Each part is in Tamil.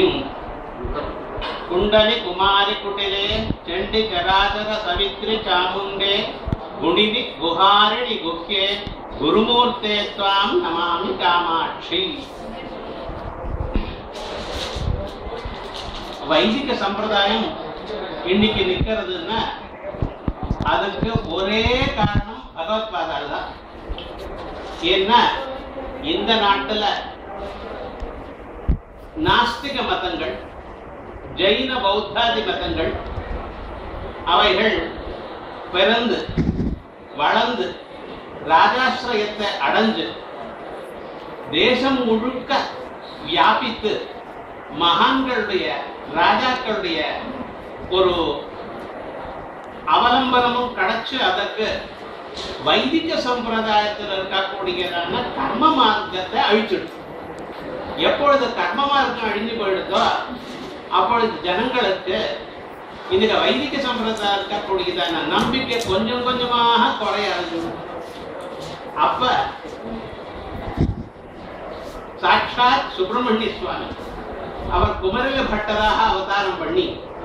कुंडली कुमारी कुटिले चंडी चराचर सवित्री चामुंडे गुणिनि गुहारिणि गुह्ये गुरुमूर्ते त्वां नमामि कामाक्षी. வைதிக சம்பிரதாயம் இன்னைக்கு நிக்கிறதுன்னா அதுக்கு ஒரே காரணம் பகவத்பாதால் தான். ஏன்னா இந்த நாட்டுல நாஸ்திக மதங்கள், ஜெயின பௌத்தாதி மதங்கள் அவைகள் பிறந்து வளர்ந்து ராஜாசிரயத்தை அடைஞ்சு தேசம் முழுக்க வியாபித்து மகான்களுடைய ராஜாக்களுடைய ஒரு அவலம்பனமும் கிடைச்சு அதற்கு வைதிக சம்பிரதாயத்தில் இருக்கக்கூடியதான கர்ம மார்க்கத்தை அழிச்சிடும். எப்பொழுது கர்ம மார்க்கம் அழிஞ்சு போயிடுதோ அப்பொழுது ஜனங்களுக்கு இந்த வைதிக சம்பிரதாயம் இருக்கக்கூடியதான நம்பிக்கை கொஞ்சம் கொஞ்சமாக குறைய ஆரம்பிச்சிடும். அப்ப சாட்சாத் சுப்பிரமணிய சுவாமி அவர் குமரக பட்டராக அவதாரம் பண்ணி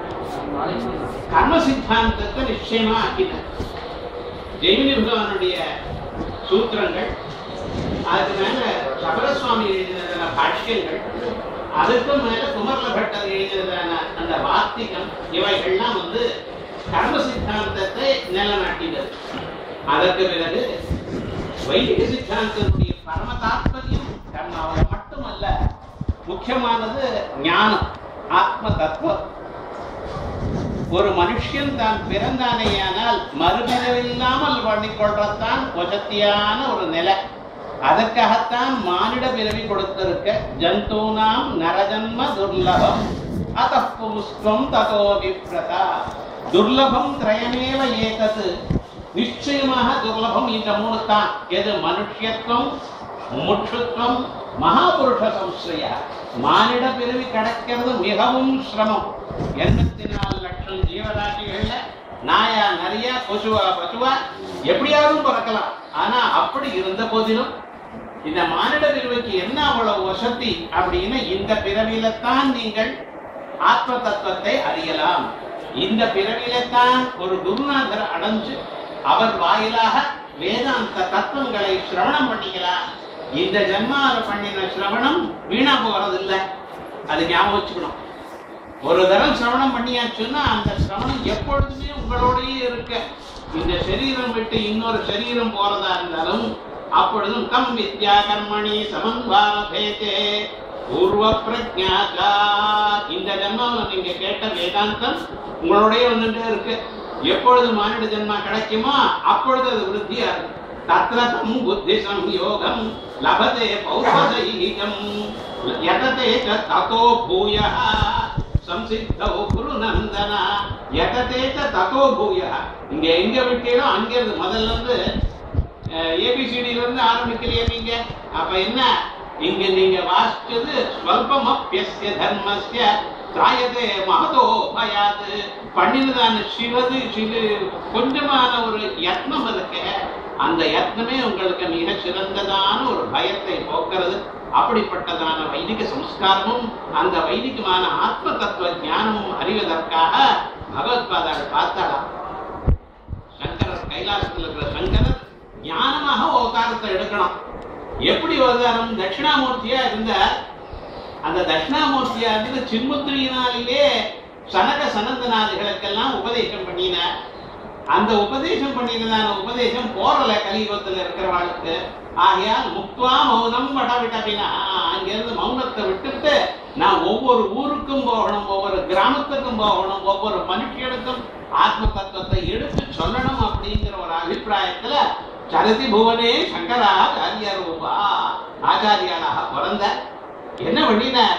கர்ம சித்தாந்தத்தை நிச்சயமா ஆக்கினார். ஜெய்மினி பகவானுடைய சூத்திரங்கள், அதுக்கு மேல சபரசுவாமி எழுதினதான பாஷ்யங்கள், அதுக்கு மேல குமரல பட்டர் எழுதினதான அந்த வார்த்திகம், இவைகள்லாம் கர்ம சித்தாந்தத்தை நிலநாட்டினது. அதற்கு பிறகு வைதிக சித்தாந்தத்துடைய பரம தாத்பரியம் கர்மாவில் மட்டுமல்ல, முக்கியமானது ஞானம், ஆத்ம தத்துவம். ஒரு மனுஷன் தான் பிறந்தானேயானால் மறுபிறவில்லாமல் பண்ணிக்கொள்றதான் வசத்தியான ஒரு நிலை. அதற்காகத்தான் மானிட பிறவி கொடுத்திருக்க. ஜந்தூனாம் நரஜன்ம துர்லபம் அதப்புமுஸ்வம் ததோ விப்ரதா. துர்லபம் திரயமேவ ஏதது. நிச்சயமாக துர்லபம் இந்த மூணு தான். எது? மனுஷத்துவம், முமுட்சுத்துவம், மகாபுருஷ சம்ஸ்ரய. மானிட பிறவி கிடைக்கிறது மிகவும் சிரமம். 84 லட்சம் ஜீவராசிகள்ல நாயா நிறைய கொசுவா பசுவா எப்படியாவது பிறக்கலாம். ஆனா அப்படி இருந்த போதிலும் இந்த மானிட பிறவிக்கு என்ன அவ்வளவு வசதி அப்படின்னா, இந்த பிறவியில்தான் நீங்கள் ஆத்ம தத்துவத்தை அறியலாம். இந்த பிறவியில்தான் ஒரு குருநாதர் அடைஞ்சு அவர் வாயிலாக வேதாந்த தத்துவங்களை சிரவணம் பண்ணிக்கலாம். இந்த ஜன்மால பண்ணின சிரவணம் வீணா போறதில்லை. அது ஞாபகம் வச்சுக்கணும். ஒரு தரம் சிரவணம் பண்ணியாச்சுன்னா அந்த சிரவணம் எப்பொழுதுமே உங்களோடயே இருக்க. இந்த சரீரம் விட்டு இன்னொரு சரீரம் போறதா இருந்தாலும் அப்பொழுதும் கம் வித்யா கர்மணி சமன்வாரபேதே பூர்வ பிரஜாகா. இந்த ஜன்மாவில் நீங்க கேட்ட வேதாந்தம் உங்களோடய வந்துட்டே இருக்கு. எப்பொழுது மானிட ஜன்மா கிடைக்குமோ அப்பொழுது அது விருத்தியா இருக்கு. தத்ரதம் புத்தி சம்யோகம் லபதே பௌர்வதைகம் யததே ததோ பூயः சம்சித்தோ குருநந்தன. யததே ததோ பூயः. இங்க எங்க விட்டீரோ அங்கிருந்து முதல்ல இருந்து ஏபிசிடில இருந்து ஆரம்பிக்கிறீங்க நீங்க. அப்ப என்ன, இங்க நீங்க வாசிச்சது ஸ்வல்பமப்யஸ்ய தர்மஸ்ய திராயதே மகதோ பயாது. பண்ணினதான சிவது கொஞ்சமான ஒரு யத்னம் இருக்கு. அந்த யத்னமே உங்களுக்கு மிக சிறந்ததான ஒரு பயத்தை போக்குறது. அப்படிப்பட்டதான வைதிக சம்ஸ்காரமும் அந்த வைதிகமான ஆத்ம தத்துவ ஞானமும் அறிவதற்காக பகவத்பாதாள் பார்த்தாளாம். சங்கரர் கைலாசத்தில் இருக்கிற சங்கரர் ஞானமாக அவதாரத்தை எடுக்கணும். எப்படி அவதாரம்? தட்சிணாமூர்த்தியா இருந்த அந்த தட்சிணாமூர்த்தியா இருந்த சின்முத்திரியினாலேயே சனக சனந்தனாதிகளுக்கெல்லாம் உபதேசம் பண்ணினார். அந்த உபதேசம் பண்ணினதான உபதேசம் போறல கலியுகத்தில் இருக்கிறவாளுக்கு. ஆகையால் முக்வா மௌனம் வடவிட்டபினா, அங்கிருந்து மௌனத்தை விட்டுட்டு நான் ஒவ்வொரு ஊருக்கும் போகணும், ஒவ்வொரு கிராமத்துக்கும் போகணும், ஒவ்வொரு மனுஷனுக்கும் ஆத்ம தத்துவத்தை எடுத்து சொல்லணும் அப்படிங்கிற ஒரு அபிப்பிராயத்துல சரதி புவனே சங்கராச்சாரிய ரூபா ஆச்சாரியாளாக பிறந்த. என்ன பண்ணினார்?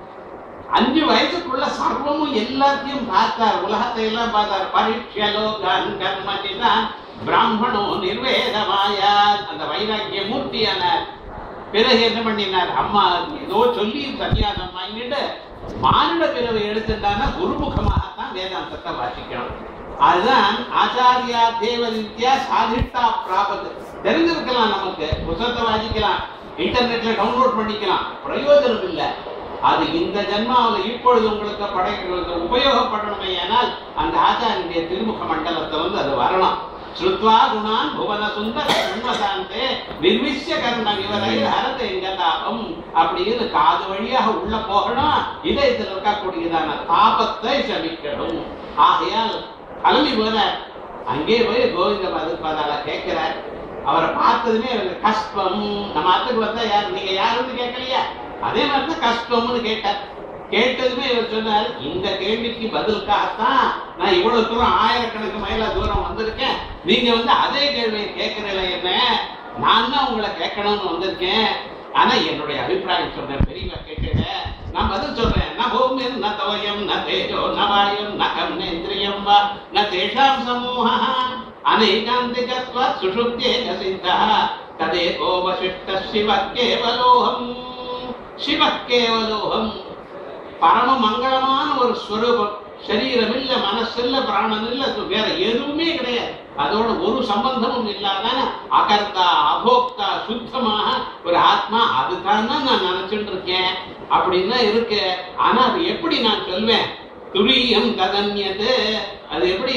5 வயசுக்குள்ள சர்வமும் எல்லாத்தையும் பார்த்தார். உலகத்தை எல்லாம் பார்த்தார். பரீட்சலோகான் கர்மஜிதான் பிராமணோ நிர்வேதமாயா. அந்த வைராக்கிய மூர்த்தியானார். பிறகு என்ன பண்ணினார்? அம்மா ஏதோ சொல்லி சன்னியாசம் வாங்கிட்டு மானிட பிறவை எடுத்துட்டான்னா குருமுகமாகத்தான் வேதாந்தத்தை வாசிக்கணும். அதுதான் ஆச்சாரியா தேவ வித்யா சாதிஷ்டா பிராபத்து. தெரிஞ்சிருக்கலாம், நமக்கு புத்தகத்தை வாசிக்கலாம், இன்டர்நெட்ல டவுன்லோட் பண்ணிக்கலாம், பிரயோஜனம் இல்லை. அது இந்த ஜென்மாவில் இப்பொழுது உங்களுக்கு படைகளுக்கு உபயோகப்படணுமே. ஆனால் அந்த ஆச்சாரியனுடைய திருமுக மண்டலத்தை அது வரணும். ஸ்ருத்வா குணான் புவன சுந்தர உண்மசாந்தே நிர்விஷ்ய கர்ண விவரை ஹரத எங்கதாபம் அப்படின்னு காது வழியாக உள்ள போகணும். இதயத்தில் இருக்கக்கூடியதான தாபத்தை சமிக்கணும். ஆகையால் கிளம்பி போல அங்கே போய் கோவிந்த பகவத்பாதால கேட்கிறார். அவரை பார்த்ததுமே அவருக்கு கஷ்டம். நம்ம ஆத்துக்கு வந்தா யார் நீங்க யாருன்னு கேட்கலையா, அதே மாதிரிதான் கஷ்டம்னு கேட்டார். கேட்டதுமே இவர் சொன்னார், இந்த கேள்விக்கு பதிலுக்காகத்தான் நான் இவ்வளவு தூரம் ஆயிரக்கணக்கு மைல தூரம் வந்திருக்கேன். நீங்க அதே கேள்வியை கேட்கறீங்களா என்ன, நான் தான் உங்களை கேட்கணும்னு வந்திருக்கேன். ஆனா என்னுடைய அபிப்பிராயம் சொல்றேன், பெரியவா கேட்கல, நான் பதில் சொல்றேன். ந பூமிர் ந தோயம் ந தேஜோ ந வாயும் ந கர்மேந்திரியம் வா ந தேஷாம் சமூஹः அநேகாந்திகத்வாத் சுஷுப்தேன சித்தः ததேகோ வசிஷ்ட சிவः கேவலோஹம். சிவः கேவலோஹம் பரம மங்களமான ஒரு ஸ்வரூபம். சரீரம் இல்ல, மனசு இல்ல, பிராணம் இல்ல, வேற எதுவுமே கிடையாது. அதோட ஒரு சம்பந்தமும் இல்லாதான அகர்த்தா அபோக்தா சுத்தமாக ஒரு ஆத்மா. அதுதான் நான் நினைச்சுட்டு இருக்கேன் அப்படின்னு இருக்கு. ஆனா அது எப்படி நான் சொல்வேன்? துரியம் ததன்யது, அது எப்படி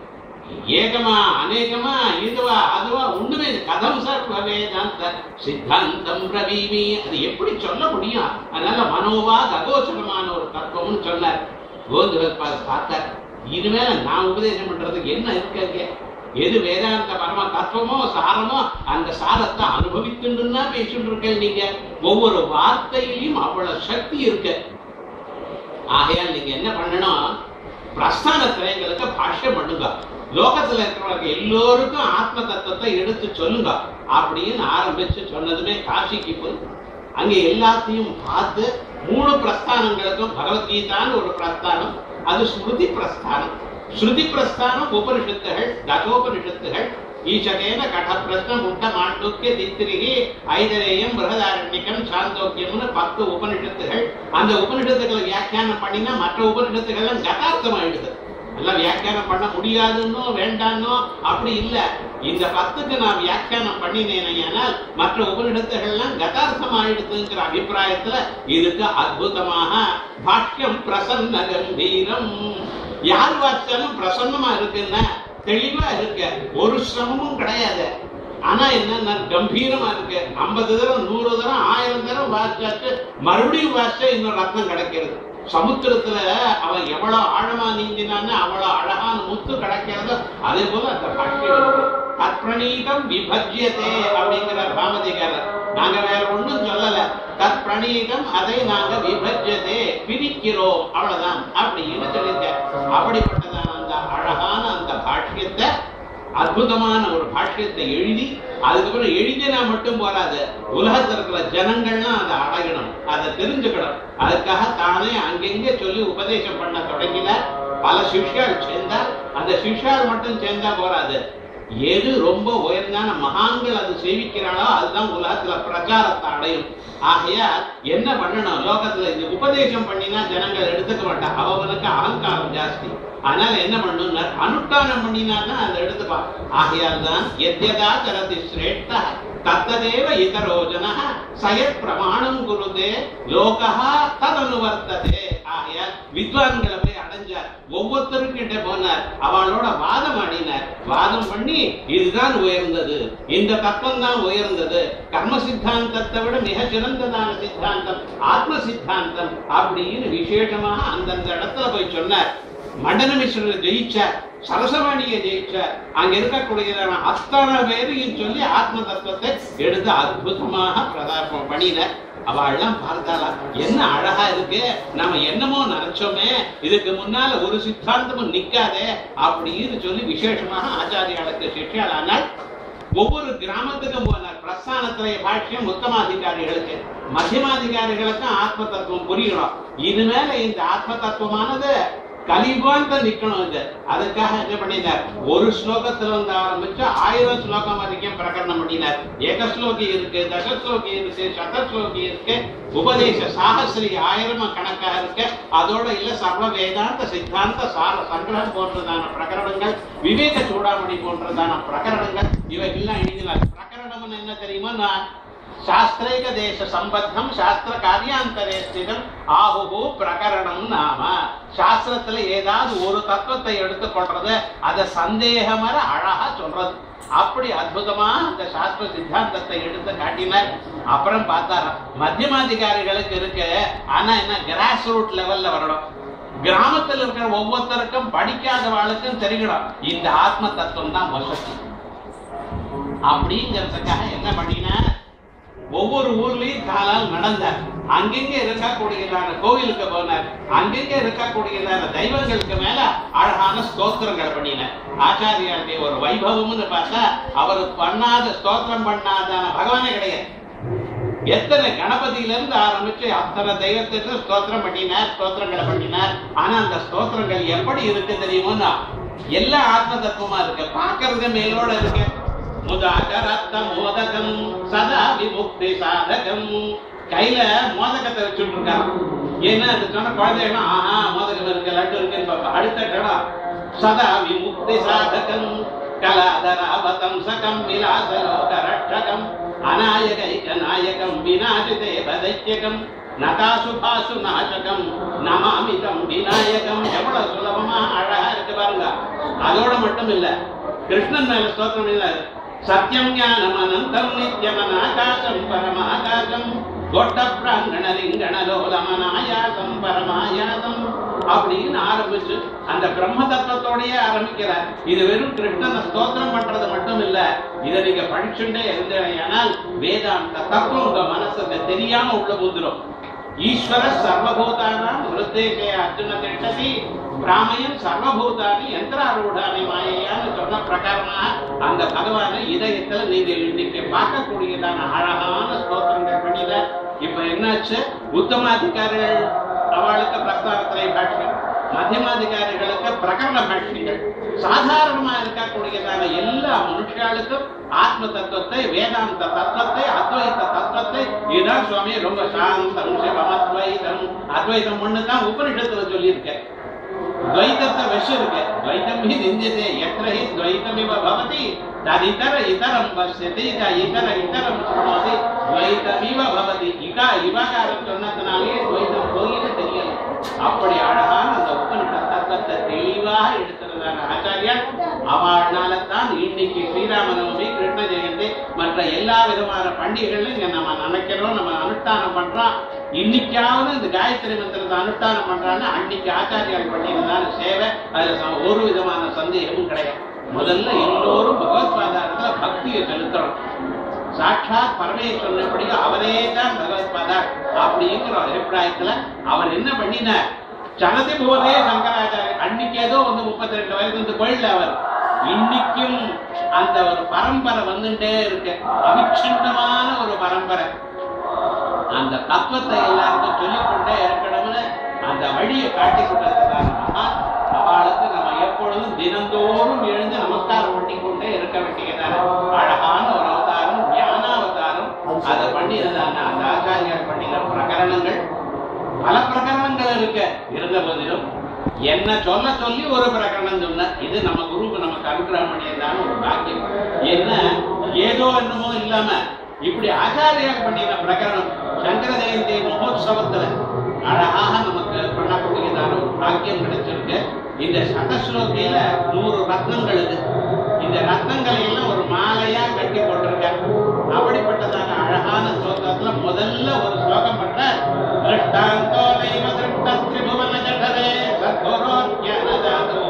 ஏகமா அநேகமா இதுவா அதுவா ஒண்ணுமே கதம் சர்வவேதாந்த சித்தாந்தம் பிரவீமி, அது எப்படி சொல்ல முடியும்? அதனால மனோவா கதோச்சகமான ஒரு தத்துவம்னு சொன்னார். பார்த்தார், இனிமேல நான் உபதேசம் பண்றதுக்கு என்ன இருக்கு? எது வேதாந்த பரம தத்துவமோ சாரமோ அந்த சாரத்தை அனுபவித்துன்னா பேசிட்டு இருக்க. நீங்க ஒவ்வொரு வார்த்தையிலையும் அவ்வளவு சக்தி இருக்கு. ஆகையால் நீங்க என்ன பண்ணணும், பிரஸ்தான திரைங்களுக்கு பாஷ்யம் பண்ணுங்க. லோகத்துல இருக்கிறவங்க எல்லோருக்கும் ஆத்ம தத்துவத்தை எடுத்து சொல்லுங்க அப்படின்னு ஆரம்பிச்சு சொன்னதுமே காசிக்கு போய் அங்க எல்லாத்தையும் பார்த்து 3 பிரஸ்தானங்களுக்கும் பகவத்கீதான்னு ஒரு பிரஸ்தானம், அது ஸ்மிருதி பிரஸ்தானம். ஸ்ருதி பிரஸ்தானம் உபனிஷத்துகள், தசோபனிஷத்துகள். ஈசகேன கட பிரஸ்னம் முட்ட மாண்டூக்கிய தித்திரிகி ஐதரேயம் பிரகதாரண்யகம் சாந்தோக்கியம்னு 10 உபனிஷத்துகள். அந்த உபனிஷத்துக்களை வியாக்கியானம் பண்ணினா மற்ற உபனிஷத்துக்கள்லாம் கதார்த்தமாயிடுது. எல்லாம் வியாக்கியானம் பண்ண முடியாதுன்னோ வேண்டான்னோ அப்படி இல்ல. இந்த 10க்கு நான் வியாக்கியானம் பண்ணினேனால் மற்ற உபனிடத்துகள்லாம் கதார்த்தம் ஆயிடுதுங்கிற அபிப்பிராயத்துல இதுக்கு அற்புதமாக பாஷ்யம் பிரசன்ன கம்பீரம். யார் வாச்சாலும் பிரசன்னமா இருக்குன்னா தெளிவா இருக்க, ஒரு சிரமமும் கிடையாது. ஆனா என்ன கம்பீரமா இருக்கு. 50 தடவை 100 தடவை 1000 தடவை வாசிச்சாச்சு மறுபடியும் வாசிச்சா இன்னொரு ரத்னம் கிடைக்கிறது. சமுத்திரத்துல அவன் எவ்வளவு ஆழமா நீந்தினான்னு அவ்வளவு அழகான முத்து கிடைக்கிறது. அதே போல அந்த பாஷ்யம் தற்பிரணீதம் விபஜ்யதே அப்படிங்கிற பாமதிகாரர். நாங்க வேற ஒண்ணும் சொல்லல, தற்பிரணீதம் அதை நாங்க விபஜ்யதே பிரிக்கிறோம் அவ்வளவுதான் அப்படின்னு சொல்லியிருக்க. அப்படிப்பட்டதான அந்த அழகான அந்த பாஷ்யத்தை, அற்புதமான ஒரு பாஷ்யத்தை எழுதி அதுக்கப்புறம் எழுதினா மட்டும் போராது, உலகத்தில் இருக்கிற ஜனங்கள்லாம் அதை அடையணும், அதை தெரிஞ்சுக்கணும். அதுக்காக தானே அங்கெங்கே சொல்லி உபதேசம் பண்ண தொடங்கினார். பல சிஷ்யால் சேர்ந்தார். அந்த சிஷ்யால் மட்டும் சேர்ந்தா போராது, எது ரொம்ப உயர்ந்தான மகான்கள் அது சேவிக்கிறாளோ அதுதான் உலகத்துல பிரச்சாரத்தை அடையும். ஆகையா என்ன பண்ணணும், லோகத்துல இந்த உபதேசம் பண்ணினா ஜனங்கள் எடுத்துக்க மாட்டான், அவனுக்கு அகங்காரம் ஜாஸ்தி. அதனால என்ன பண்ணணும், அனுஷ்டானம் பண்ணினாதான் அதை எடுத்துப்பான். ஆகையால் தான் எத்யதா சரதி ஸ்ரேஷ்ட தத்ததேவ இதரோஜன சயத் பிரமாணம் குருதே லோகா ததனுவர்த்ததே. ஆகையால் வித்வான்களை போய் அடைஞ்சார், ஒவ்வொருத்தருக்கிட்ட போனார், அவளோட வாதம் ஆடினார். வாதம் பண்ணி இதுதான் உயர்ந்தது, இந்த தத்துவம் தான் உயர்ந்தது, கர்ம சித்தாந்தத்தை விட மிக சிறந்ததான சித்தாந்தம் ஆத்ம சித்தாந்தம் அப்படின்னு விசேஷமாக அந்தந்த இடத்துல போய் சொன்னார். மண்டனமிஸ்வரர் ஜெயிச்சார், சரசவாணியை ஜெயிச்சார். அங்க இருக்கக்கூடிய அத்தனை பேரையும் சொல்லி ஆத்ம தத்துவத்தை எடுத்து அற்புதமாக பிரதாபம் பண்ணினார். அவள்லாம் பார்த்தாளா, என்ன அழகா இருக்கு, நம்ம என்னமோ நினைச்சோமே, இதுக்கு முன்னால ஒரு சித்தாந்தமும் நிக்காதே அப்படின்னு சொல்லி விசேஷமாக ஆச்சாரியாளுக்கு சிஷ்யாளானார். ஒவ்வொரு கிராமத்துக்கும் போனார். பிரஸ்தானத்திரைய பாஷ்யம் உத்தமாதிகாரிகளுக்கு, மத்தியமாதிகாரிகளுக்கும் ஆத்ம தத்துவம் புரியணும். இனிமேல இந்த ஆத்ம தத்துவமானது கலிபான் தான் நிக்கணும். இது அதுக்காக என்ன பண்ணினார், ஒரு ஸ்லோகத்துல வந்து ஆரம்பிச்சு 1000 ஸ்லோகம் வரைக்கும் பிரகடனம் பண்ணினார். ஏகஸ்லோகி இருக்கு, தசஸ்லோகி இருக்கு, சதஸ்லோகி இருக்கு, உபதேச சாகஸ்ரீ 1000 கணக்காக இருக்கு. அதோட இல்ல சர்வ வேதாந்த சித்தாந்த சார சங்கிரகம் போன்றதான பிரகரணங்கள், விவேக சூடாமணி போன்றதான பிரகரணங்கள், இவைகள்லாம் எழுதினார். பிரகரணம் என்ன தெரியுமா, சாஸ்திரைக தேச சம்பத்தம் சாஸ்திர காரியாந்தரே ஸ்திதம் ஆஹுஹு பிரகரணம் நாம. சாஸ்திரத்துல ஏதாவது ஒரு தத்துவத்தை எடுத்துக்கொள்றது, அதை சந்தேகமர அழகா சொல்றது. அப்படி அற்புதமா அந்த சாஸ்திர சித்தாந்தத்தை எடுத்து காட்டினார். அப்புறம் பார்த்தாரா மத்தியமாதிகாரிகளுக்கு இருக்கு, ஆனா என்ன கிராஸ் ரூட் லெவல்ல வரணும். கிராமத்தில் இருக்கிற ஒவ்வொருத்தருக்கும் படிக்காதவாளுக்கும் தெரியணும் இந்த ஆத்ம தத்துவம் தான் வசதி. அப்படிங்கிறதுக்காக என்ன பண்ணினா ஒவ்வொரு ஊர்லயும் காலால் நடந்தார். அங்கெங்க இருக்கக்கூடியதான கோவிலுக்கு போனார். அங்கெங்க இருக்கக்கூடியதான தெய்வங்களுக்கு மேல அழகான ஸ்தோத்திரங்கள் பண்ணினார். ஆச்சாரியாருடைய ஒரு வைபவம்னு பார்த்தா அவர் பண்ணாத ஸ்தோத்திரம் பண்ணாதான பகவானே கிடையாது. எத்தனை கணபதியில இருந்து ஆரம்பிச்சு அத்தனை தெய்வத்திற்கு ஸ்தோத்திரம் பண்ணினார், ஸ்தோத்திரங்களை பண்ணினார். ஆனா அந்த ஸ்தோத்திரங்கள் எப்படி இருக்கு தெரியுமோன்னா எல்லா ஆத்ம தத்துவமா இருக்கு, பார்க்கறது மேலோட இருக்கு. முதாகரத்த மோதகம் சதா விமுக்தி சாதகம். கையில மோதகத்தை வச்சுட்டு இருக்காங்க. ஏன்னா அது சொன்ன குழந்தைன்னா ஆஹா மோதகம் இருக்கு, லட்டு இருக்குன்னு பாப்பா. அடுத்த கடம் சதா விமுக்தி சாதகம் கலாதராவதம்சகம் விலாசலோக ரட்சகம் அநாயகைக நாயகம் விநாசிதேவ தைத்யகம் நதாசுபாசு நாசகம் நமாமிதம் விநாயகம். எவ்வளவு சுலபமா அழகா இருக்கு பாருங்க. அதோட மட்டும் இல்ல, கிருஷ்ணன் மேல ஸ்தோத்திரம் இல்ல. சத்யம் ஞானம் அனந்தம் நித்யமனாகாசம் பரமாகாசம் கோட்ட பிராங்கண லிங்கணலோலமனாயாசம் பரமாயாசம் அப்படின்னு ஆரம்பிச்சு அந்த பிரம்ம தத்துவத்தோடய ஆரம்பிக்கிறார். இது வெறும் கிருஷ்ணனை ஸ்தோத்திரம் பண்றது மட்டும் இல்ல, இதை நீங்க படிச்சுட்டே இருந்தேனால் வேதாந்த தத்துவம் உங்க மனசுக்கு தெரியாம உள்ள புந்துரும். ஈஸ்வர சர்வபூதானாம் விருத்தேகே அர்ஜுன திட்டதி பிராமயன் சர்வபூதானி யந்திராரூடானி மாயையான்னு சொன்ன பிரகாரமா அந்த பகவானை இதயத்துல நீங்க இன்னைக்கு பார்க்கக்கூடியதான அழகான ஸ்தோத்திரங்கள் பண்ணிட. இப்ப என்னாச்சு, உத்தமாதிகாரிகள் அவளுக்கு பிரஸ்தானத்திரை பாஷ்யம், மத்தியமாதிகாரிகளுக்கு பிரகரண பாஷ்யங்கள். சாதாரணமா இருக்கக்கூடியதான எல்லா மனுஷர்களுக்கும் ஆத்ம தத்துவத்தை, வேதாந்த தத்துவத்தை, அத்வைத தத்துவத்தை இதுதான் சுவாமி ரொம்ப சாந்தம் சிவம் அத்வைதம். அத்வைதம் ஒண்ணுதான் உபனிஷத்துல சொல்லியிருக்கேன். துவைதத்தை வச்சிருக்கு. துவைதம் ஹி நிந்தியதே எத்திர ஹி துவைதமிவ பவதி ததிதர இதரம் பஸ்யதி இதர இதரம் ஸ்ருணோதி துவைதமிவ பவதி. இவகாரம் சொன்னதுனாலே துவைதம் போயின்னு தெரியல. அப்படி அழகான அந்த உபனிஷ தத்துவத்தை தெளிவாக எடுத்துறதான ஆச்சாரியார். அவனால்தான் இன்னைக்கு ஸ்ரீராமநவமி, கிருஷ்ண ஜெயந்தி, மற்ற எல்லா விதமான பண்டிகைகளையும் நம்ம நினைக்கிறோம், நம்ம அனுஷ்டானம் பண்றோம். இன்னைக்காவது இந்த காயத்ரி மந்திரத்தை அனுஷ்டானம் பண்றான்னு அன்னைக்கு ஆச்சாரியால் பண்ணியிருந்தான சேவை. அதுல ஒரு விதமான சந்தேகமும் கிடையாது. முதல்ல எல்லோரும் பகவத்பாதாரத்துல பக்தியை செலுத்தணும். சாட்சாத் பரமேஸ்வரன் அவரே தான் பகவத்பாதா அப்படிங்கிற அபிப்பிராயத்துல அவர் என்ன பண்ணினார், சனதி போதே சங்கராச்சாரியர். அன்னைக்கு ஏதோ 32 வயது கோயில்ல அவர். இன்னைக்கும் அந்த ஒரு பரம்பரை வந்துட்டே இருக்கு, அவிச்சின்னமான ஒரு பரம்பரை. அந்த தத்துவத்தை எல்லாருக்கும் சொல்லிக்கொண்டே இருக்கணும்னு அந்த வழியை காட்டி கொண்டிருக்கிறார். அவளுக்கு நம்ம எப்பொழுதும் தினந்தோறும் எழுந்து நமஸ்காரம் பண்ணிக்கொண்டே இருக்க வேண்டியதான அழகான ஒரு அவதாரம், ஞானாவதாரம். அதை பண்ணினதான அந்த ஆச்சாரியார் பண்ணின பிரகரணங்கள், பல பிரகரணங்கள் இருக்க இருந்த போதிலும் என்ன சொல்ல சொல்லி ஒரு பிரகரணம் சொன்ன. இது நம்ம குருவுக்கு நமக்கு அனுகிரகம் பண்ணியதான ஒரு பாக்கியம். என்ன ஏதோ என்னமோ இல்லாம இப்படி ஆச்சாரியார் பண்ணின பிரகரணம் சங்கர ஜெயந்தி மகோத்சவத்துல அழகாக நமக்கு பண்ணக்கூடியதான ஒரு பாக்கியம் கிடைச்சிருக்கு. இந்த சதஸ்லோகியில 100 ரத்னங்கள் இது. இந்த ரத்னங்களை எல்லாம் ஒரு மாலையா கட்டி போட்டிருக்காங்க. அப்படிப்பட்டதான அழகான ஸ்லோகத்துல முதல்ல ஒரு ஸ்லோகம் பண்ற திருஷ்டாந்தோ நைவ திருஷ்ட திரிபுவன ஜடரே சத்குரோ ஞானதாதோ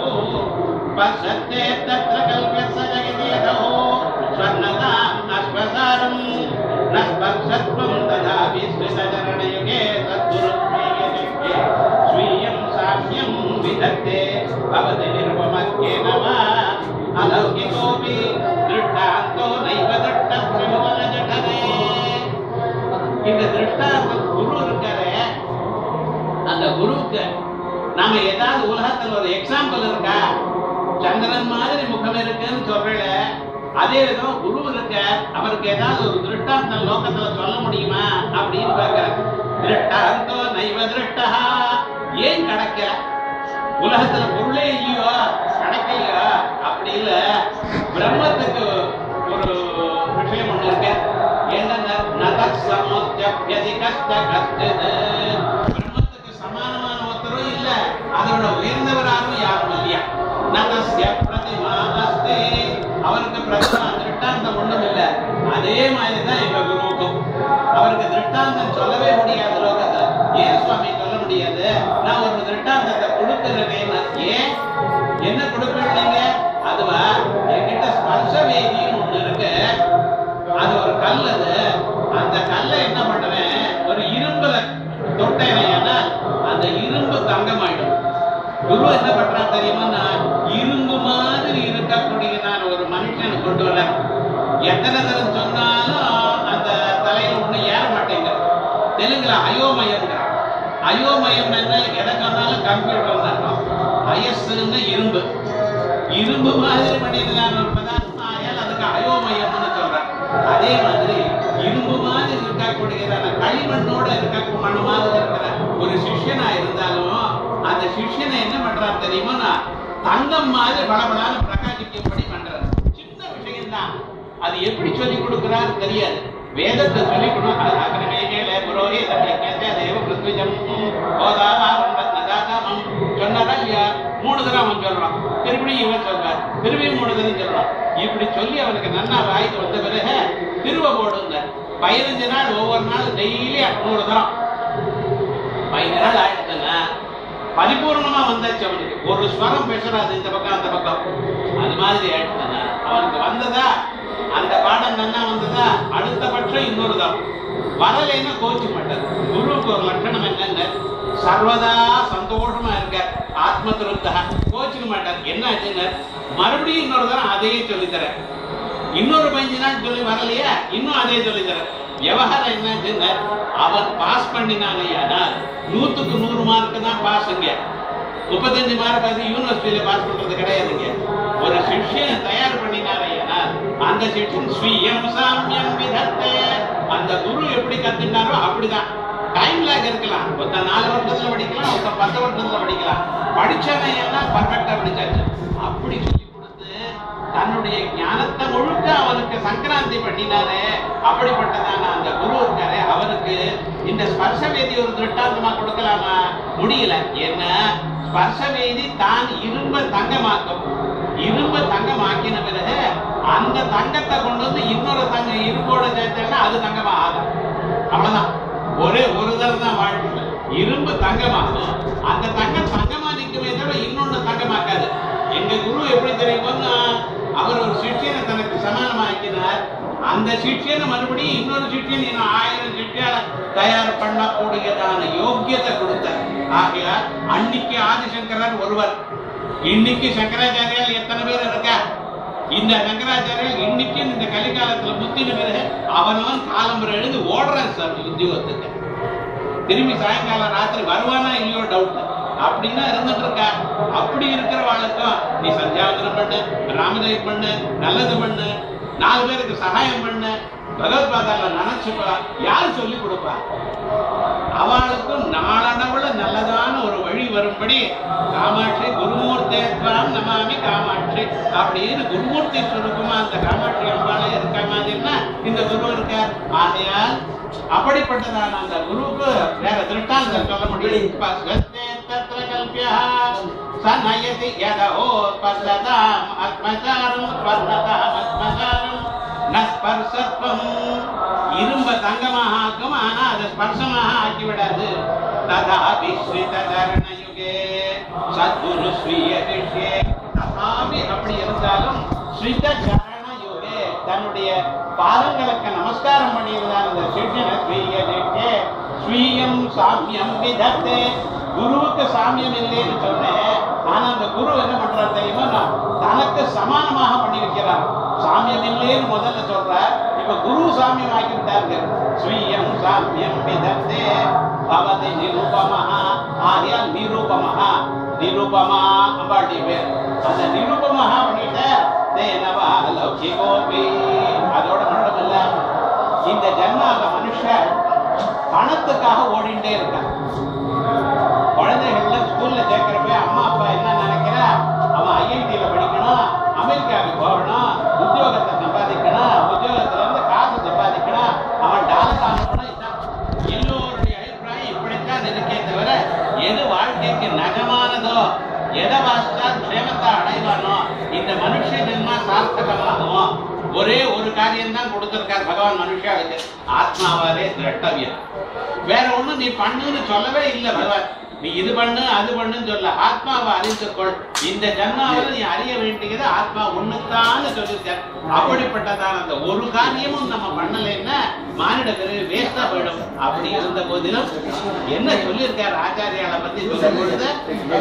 பசத்தே தத்ர கல்பஸ்ய ஜகதேதோ ஸ்வர்ணதா அஸ்வசாரம் நஸ்பர்ஷத்வம் ததா விஸ்வசரணயுகே சத்குருத்மேயே ஸ்வீயம் சாம்யம் விதத்தே பவதி நிர்வமத்யேன வா அலௌகிகோபி திருஷ்டாந்தோ நைவ திருஷ்ட திரிபுவன ஜடரே. இந்த திருஷ்டாந்தம் குரு இருக்காரே, அந்த குருவுக்கு நாம ஏதாவது உலகத்துல ஒரு எக்ஸாம்பிள் இருக்கா? சந்திரன் மாதிரி முகம் இருக்குன்னு சொல்றல, அதே விதம் குரு இருக்க, அவருக்கு ஏதாவது ஒரு திருஷ்டாந்தம் லோகத்துல சொல்ல முடியுமா அப்படின்னு பாக்குற. திருஷ்டாந்தோ நைவ திருஷ்டா. ஏன் கிடைக்கல? உலகத்துல பொருளே இல்லையோ, கிடைக்கலையோ? அப்படி இல்ல, பிரம்மத்துக்கு ஒரு விஷயம் ஒண்ணு இருக்கு. என்னன்னா பிரம்மத்துக்கு சமானமான ஒருத்தரும் இல்ல, அதோட உயர்ந்தவராரும் யாரும் இல்லையா. அவருக்கு பிரச்சனை திருஷ்டாந்தம் ஒண்ணும் இல்ல. அதே மாதிரிதான் எங்க குருவுக்கும் அவருக்கு திருஷ்டாந்தம் சொல்லவே முடியாது லோகத்துல. ஏன் சுவாமி சொல்ல முடியாது? நான் ஒரு திருஷ்டாந்தத்தை கொடுத்துருக்கேன். ஏன் என்ன கொடுப்பீங்க? அதுவா என்கிட்ட ஸ்பர்சவேதின்னு ஒண்ணு இருக்கு. அது ஒரு கல். அது அந்த கல்லை என்ன பண்ணுவேன், ஒரு இரும்புல தொட்டேன்னா அந்த இரும்பு தங்கமாயிடும். குரு என்ன பண்றான் தெரியுமா? இரும்பு மாதிரி இருக்கக்கூடிய நான் ஒரு மனுஷனை கொண்டு வர எத்தனை தரம் சொன்னாலும் அந்த தலையில ஒண்ணு ஏற மாட்டேங்க. தெலுங்குல அயோமயம். அயோமயம் என்ன? எதை சொன்னாலும் கம்ப்யூட்டர் தான். அயஸ்ன்னு இரும்பு. இரும்பு மாதிரி பண்ணியிருந்தான் ஒரு பதார்த்தம் ஆயால் அதுக்கு அயோமயம்னு சொல்றேன். அதே மாதிரி இரும்பு மாதிரி இருக்கக்கூடியதான களிமண்ணோட இருக்க மண்ணு மாதிரி இருக்கிற ஒரு சிஷ்யனா இருந்தாலும் அந்த சிஷ்யனை என்ன பண்றாரு தெரியுமா? தங்கம் மாதிரி பலபலான பிரகாசிக்கும்படி பண்றாரு. சின்ன விஷயம்தான். அது எப்படி சொல்லி கொடுக்கிறாரு தெரியாது. வேதத்தை சொல்லிக் கொடுக்கணும். சொன்னாரா இல்லையா? 3 தடவை அவன் சொல்றான். திரும்பியும் இவன் சொல்றான். திரும்பியும் 3 தடவை சொல்றான். இப்படி சொல்லி அவனுக்கு நன்னா வாய்க்கு வந்த பிறகு திருவ போடுங்க. 15 நாள் ஒவ்வொரு நாள் டெய்லி 100 தரம். 15 நாள் ஆயிடுச்சுன்னா பரிபூர்ணமா வந்தாச்சு. அவனுக்கு ஒரு ஸ்வரம் பேசுறாது இந்த பக்கம் அந்த பக்கம். அது மாதிரி ஆயிடுச்சுன்னா அவனுக்கு வந்ததா அந்த பாடம் நன்னா வந்ததா அடுத்த பட்சம் இன்னொரு தரம். வரலைன்னா கோச்சு மாட்டார். குருவுக்கு ஒரு லட்சணம் என்னங்க? சர்வதா சந்தோஷமா இருக்க, ஆத்ம திருப்தா, கோச்சுக்க மாட்டார். என்ன ஆச்சுங்க? மறுபடியும் இன்னொரு தரம் அதையே சொல்லித்தர. இன்னொரு 15 நாள் சொல்லி வரலையா இன்னும் அதே சொல்லித்தர. விவகாரம் என்னாச்சுங்க? அவன் பாஸ் பண்ணினாங்க. ஆனால் 100க்கு 100 மார்க்கு தான் பாஸுங்க. 35 மார்க் அது யூனிவர்சிட்டியில பாஸ் பண்றது கிடையாதுங்க. ஒரு சிஷ்யனை தயார் பண்ணினாங்க. ஆனால் அந்த சிஷ்யன் ஸ்வீயம் சாமியம் விதத்தே. அந்த குரு எப்படி கத்துட்டாரோ அப்படிதான். டைம் லாக் இருக்கலாம். ஒருத்த 4 வருஷத்துல படிக்கலாம், ஒருத்த 10 வருஷத்துல படிக்கலாம். படிச்சவன் எல்லாம் பர்ஃபெக்டா படிச்சாச்சு. அப்படி சொல்லி கொடுத்து தன்னுடைய ஞானத்தை முழுக்க அவனுக்கு சங்கராந்தி பண்ணினாரே, அப்படிப்பட்டதான அந்த குரு இருக்காரு. அவருக்கு இந்த ஸ்பர்சவேதி ஒரு திருஷ்டாந்தமா கொடுக்கலாமா? முடியல. ஏன்னா ஸ்பர்சவேதி தான் இரும்ப தங்கமாக்கும். இரும்ப தங்கமாக்கின பிறகு அந்த தங்கத்தை கொண்டு வந்து இன்னொரு தங்க இரும்போட சேர்த்தா அது தங்கமா ஆகும். அவ்வளவுதான். ஒரே ஒரு தரம் தான் வாழ்க்கை. இரும்பு தங்கமாகும். அந்த தங்கம் தங்கமா நிற்குமே தவிர இன்னொன்னு தங்கமாக்காது. எங்க குரு எப்படி தெரியுமோன்னா, அவர் ஒரு சிஷ்யனை தனக்கு சமானமாக்கினார். அந்த சிஷ்யனை மறுபடியும் இன்னொரு சிஷ்யன் இன்னும் 1000 சிஷ்யால தயார் பண்ணக்கூடியதான யோக்கியத்தை கொடுத்தார். ஆகையால் அன்னைக்கு ஆதிசங்கரர் ஒருவர், இன்னைக்கு சங்கராச்சாரியால் எத்தனை பேர் இருக்கா? இந்த சங்கராச்சாரியர் இன்னைக்கு இந்த கலிகாலத்துல முத்தின பிறகு அவனவன் காலம்புரை எழுந்து ஓடுறான் சார் உத்தியோகத்துக்கு. திரும்பி சாயங்காலம் ராத்திரி வருவானா இல்லையோ டவுட். அப்படின்னா இருந்துட்டு இருக்கா. அப்படி இருக்கிறவாளுக்கும் நீ சந்தியாவந்தனம் பண்ணு, ராமதேவ் பண்ணு, நல்லது பண்ணு, 4 பேருக்கு சகாயம் பண்ணு, பகவத்பாதால நினைச்சுப்பா. யாரு சொல்லி கொடுப்பா? அவளுக்கும் நாளளவுல நல்லதான ஒரு வழி வரும்படி காமாட்சி குருமூர்த்தேத்வாம் நமாமி காமாட்சி அப்படின்னு குருமூர்த்தி சுரூபமா அந்த காமாட்சி அம்பாலே இருக்க மாதிரின்னா இந்த குரு இருக்கார். ஆகையால் அப்படிப்பட்டதான அந்த குருவுக்கு வேற திருஷ்டாந்தம் சொல்ல முடியும். இரும்ப தங்கமாக ஆக்கும். ஆனா அதை ஸ்பர்சமாக ஆக்கி விடாது. ததாபி ஸ்ரீதரணயுகே சத்குரு ஸ்வீய சிஷ்யே. ததாபி அப்படி இருந்தாலும் ஸ்ரீத சரணயுகே தன்னுடைய பாதங்களுக்கு நமஸ்காரம் பண்ணியிருந்தார் அந்த சிஷ்யனை. ஸ்வீய சிஷ்யே ஸ்வீயம் சாமியம் விதத்தே. குருவுக்கு சாமியம் இல்லைன்னு சொன்னேன். ஆனா அந்த குரு என்ன பண்றாரு தெரியுமா? தனக்கு சமானமாக பண்ணி வைக்கிறார். சாமியம் இல்லைன்னு முதல்ல சொல்றார். இப்ப குரு சாமியம் ஆக்கிவிட்டாரு. ஸ்வீயம் சாமியம் விதத்தே பவதி நிரூபமஹா. ஆகையால் நிரூபமஹா, நிரூபமா அம்பாளுடைய பேர். அந்த நிரூபமஹா பண்ணிட்ட தேனவா லௌகிகோபி. அதோட மட்டும் இல்ல, இந்த ஜன்மால மனுஷன் பணத்துக்காக ஓடிண்டே இருக்கான். குழந்தைகள்ல ஸ்கூல்ல சேர்க்கிறப்ப அம்மா அப்பா என்ன நினைக்கிறா? அவன் IIT-ல படிக்கணும், அமெரிக்காவுக்கு போகணும், உத்தியோகத்தை சம்பாதிக்கணும், உத்தியோகத்துல இருந்து காசு சம்பாதிக்கணும், அவன் டாலர் ஆகணும், நகமானதோ எதை வாசித்தால் க்ஷேமத்தை அடைவானோ இந்த மனுஷ ஜென்மா சார்த்தகமாகுமோ ஒரே ஒரு காரியம் தான் கொடுத்திருக்கார் பகவான் மனுஷாவுக்கு, ஆத்மாவாலே திரட்டவியம். வேற ஒண்ணு நீ பண்ணுன்னு சொல்லவே இல்லை பகவான். நீ இது பண்ணு அது பண்ணுன்னு சொல்ல, ஆத்மாவை அறிந்துக்கொள். இந்த ஜன்மாவில் நீ அறிய வேண்டியது ஆத்மா ஒண்ணுத்தான்னு சொல்லியிருக்க. அப்படிப்பட்டதான அந்த ஒரு காரியமும் நம்ம பண்ணலைன்னா மானிட பிறகு வேஸ்டா போயிடும். அப்படி இருந்த போதிலும் என்ன சொல்லியிருக்காரு ஆச்சாரியால பத்தி சொல்லும் பொழுது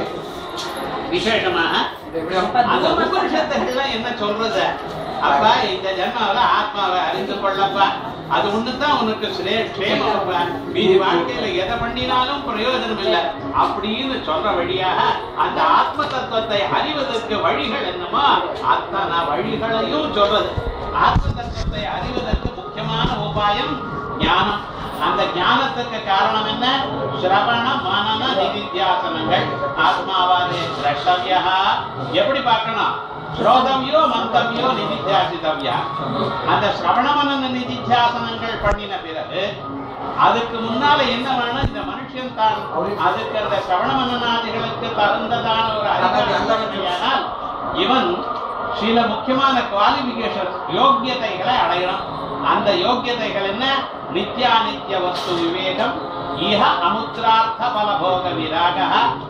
விசேஷமாக அந்த உபனிஷத்துகள்லாம் என்ன சொல்றது, அப்பா இந்த ஜன்மாவில ஆத்மாவை அறிந்து கொள்ளப்பா, அது ஒண்ணுதான் உனக்கு க்ஷேமப்பா, மீதி வாழ்க்கையில எதை பண்ணினாலும் பிரயோஜனம் இல்லை அப்படின்னு சொல்ற வழியாக அந்த ஆத்ம தத்துவத்தை அறிவதற்கு வழிகள் என்னமோ அத்தனை வழிகளையும் சொல்றது. ஆத்ம தத்துவத்தை அறிவதற்கு முக்கியமான உபாயம் ஞானம். அந்த ஞானத்துக்கு காரணம் என்ன? ஸ்ரவண மனன நிதித்தியாசனங்கள். ஆத்மாவாதே திரஷ்டவ்யா. எப்படி பார்க்கணும்? ஸ்ரோதவ்யோ மந்தவ்யோ நிதித்தியாசிதவ்யா. அந்த ஸ்ரவண மனன நிதித்தியாசனங்கள் பண்ணின பிறகு அதுக்கு முன்னால என்ன வேணும்? இந்த மனுஷன் தான் அதுக்கு அந்த ஸ்ரவண மனநாதிகளுக்கு தகுந்ததான ஒரு அறிவானால் இவன் சில முக்கியமான குவாலிபிகேஷன் யோக்கியதைகளை அடையணும். அந்த யோக்கியதைகள் என்ன? நித்யாநித்ய வஸ்து விவேகம், இஹ அமுத்ரார்த்த பலபோக விராக,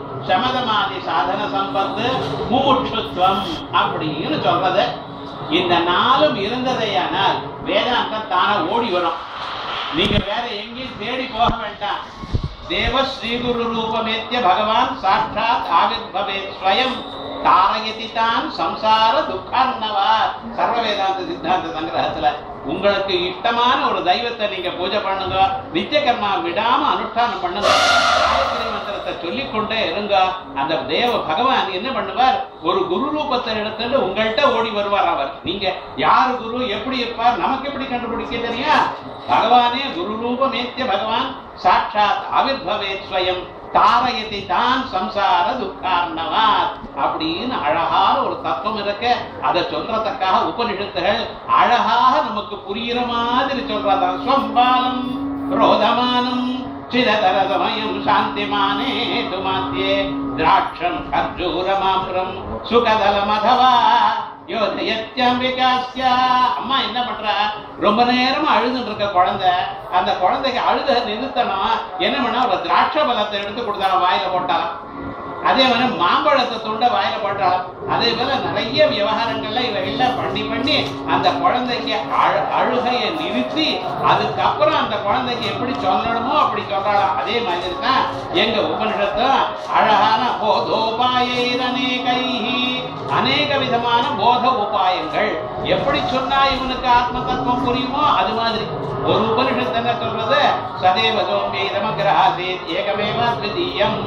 சமதமாதி சாதன சம்பத்து, முமுட்சுத்வம் அப்படின்னு சொல்றது. இந்த நாளும் இருந்ததையானால் வேதாந்தம் தானே ஓடி வரும். நீங்க வேற எங்கேயும் தேடி போக வேண்டாம். தேவ ஸ்ரீகுரு ரூபமேத்ய பகவான் சாட்சாத் ஆவிர்பவே ஸ்வயம் தாரயதி தான் சம்சார துக்கார்ணவா. சர்வ வேதாந்த சித்தாந்த சங்கிரகத்துல உங்களுக்கு இஷ்டமான ஒரு தெய்வத்தை நீங்க பூஜை பண்ணுங்க, நித்திய கர்மா விடாம அனுஷ்டானம் பண்ணுங்க, காயத்ரி மந்திரத்தை சொல்லிக்கொண்டே இருங்க. அந்த தேவ பகவான் என்ன பண்ணுவார்? ஒரு குரு ரூபத்தை எடுத்துட்டு உங்கள்கிட்ட ஓடி வருவார். அவர் நீங்க யாரு குரு, எப்படி இருப்பார், நமக்கு எப்படி கண்டுபிடிக்க தெரியா? பகவானே குரு ரூபமேத்ய பகவான் சாட்சாத் ஆவிர்பவே ஸ்வயம் தாரயதி தான் சம்சார துக்கார்ணவாத் அப்படின்னு அழகான ஒரு தத்துவம் இருக்கு. அதை சொல்றதுக்காக உபனிஷத்துகள் அழகாக நமக்கு புரியுற மாதிரி சொல்றதான். ஸ்வம்பாலம் ரோதமானம் சிரதரதமயம் சாந்திமானே துமாத்யே திராட்சம் கர்ஜூரமாம்ரம் சுகதலமதவா யோதயத்யம்பிகாஸ்யா. அம்மா என்ன பண்றா? ரொம்ப நேரமா அழுதுட்டு இருக்க குழந்தை. அந்த குழந்தைக்கு அழுத நிறுத்தணும். என்ன பண்ணா? ஒரு திராட்சை பழத்தை எடுத்து கொடுத்தாலும் வாயில போட்டாலும், அதே மாதிரி மாம்பழத்தை துண்ட வாயில போட்டாலும், அதே போல நிறைய விவகாரங்கள்ல இவையெல்லாம் பண்ணி பண்ணி அந்த குழந்தைக்கு அழுகையை நிறுத்தி அதுக்கப்புறம் அந்த குழந்தைக்கு எப்படி சொல்லணுமோ அப்படி சொல்றாளாம். அதே மாதிரி தான் எங்க உபனிஷத்தும் அழகான போதோபாயைரநேகை, அநேக விதமான போத உபாயங்கள். எப்படி சொன்னா இவனுக்கு ஆத்ம தத்துவம் புரியுமோ அது மாதிரி ஒரு உபனிஷத்து என்ன சொல்றது? சதேவதோம்பி நமக்கிரஹாசேத் ஏகமேவ த்விதீயம்.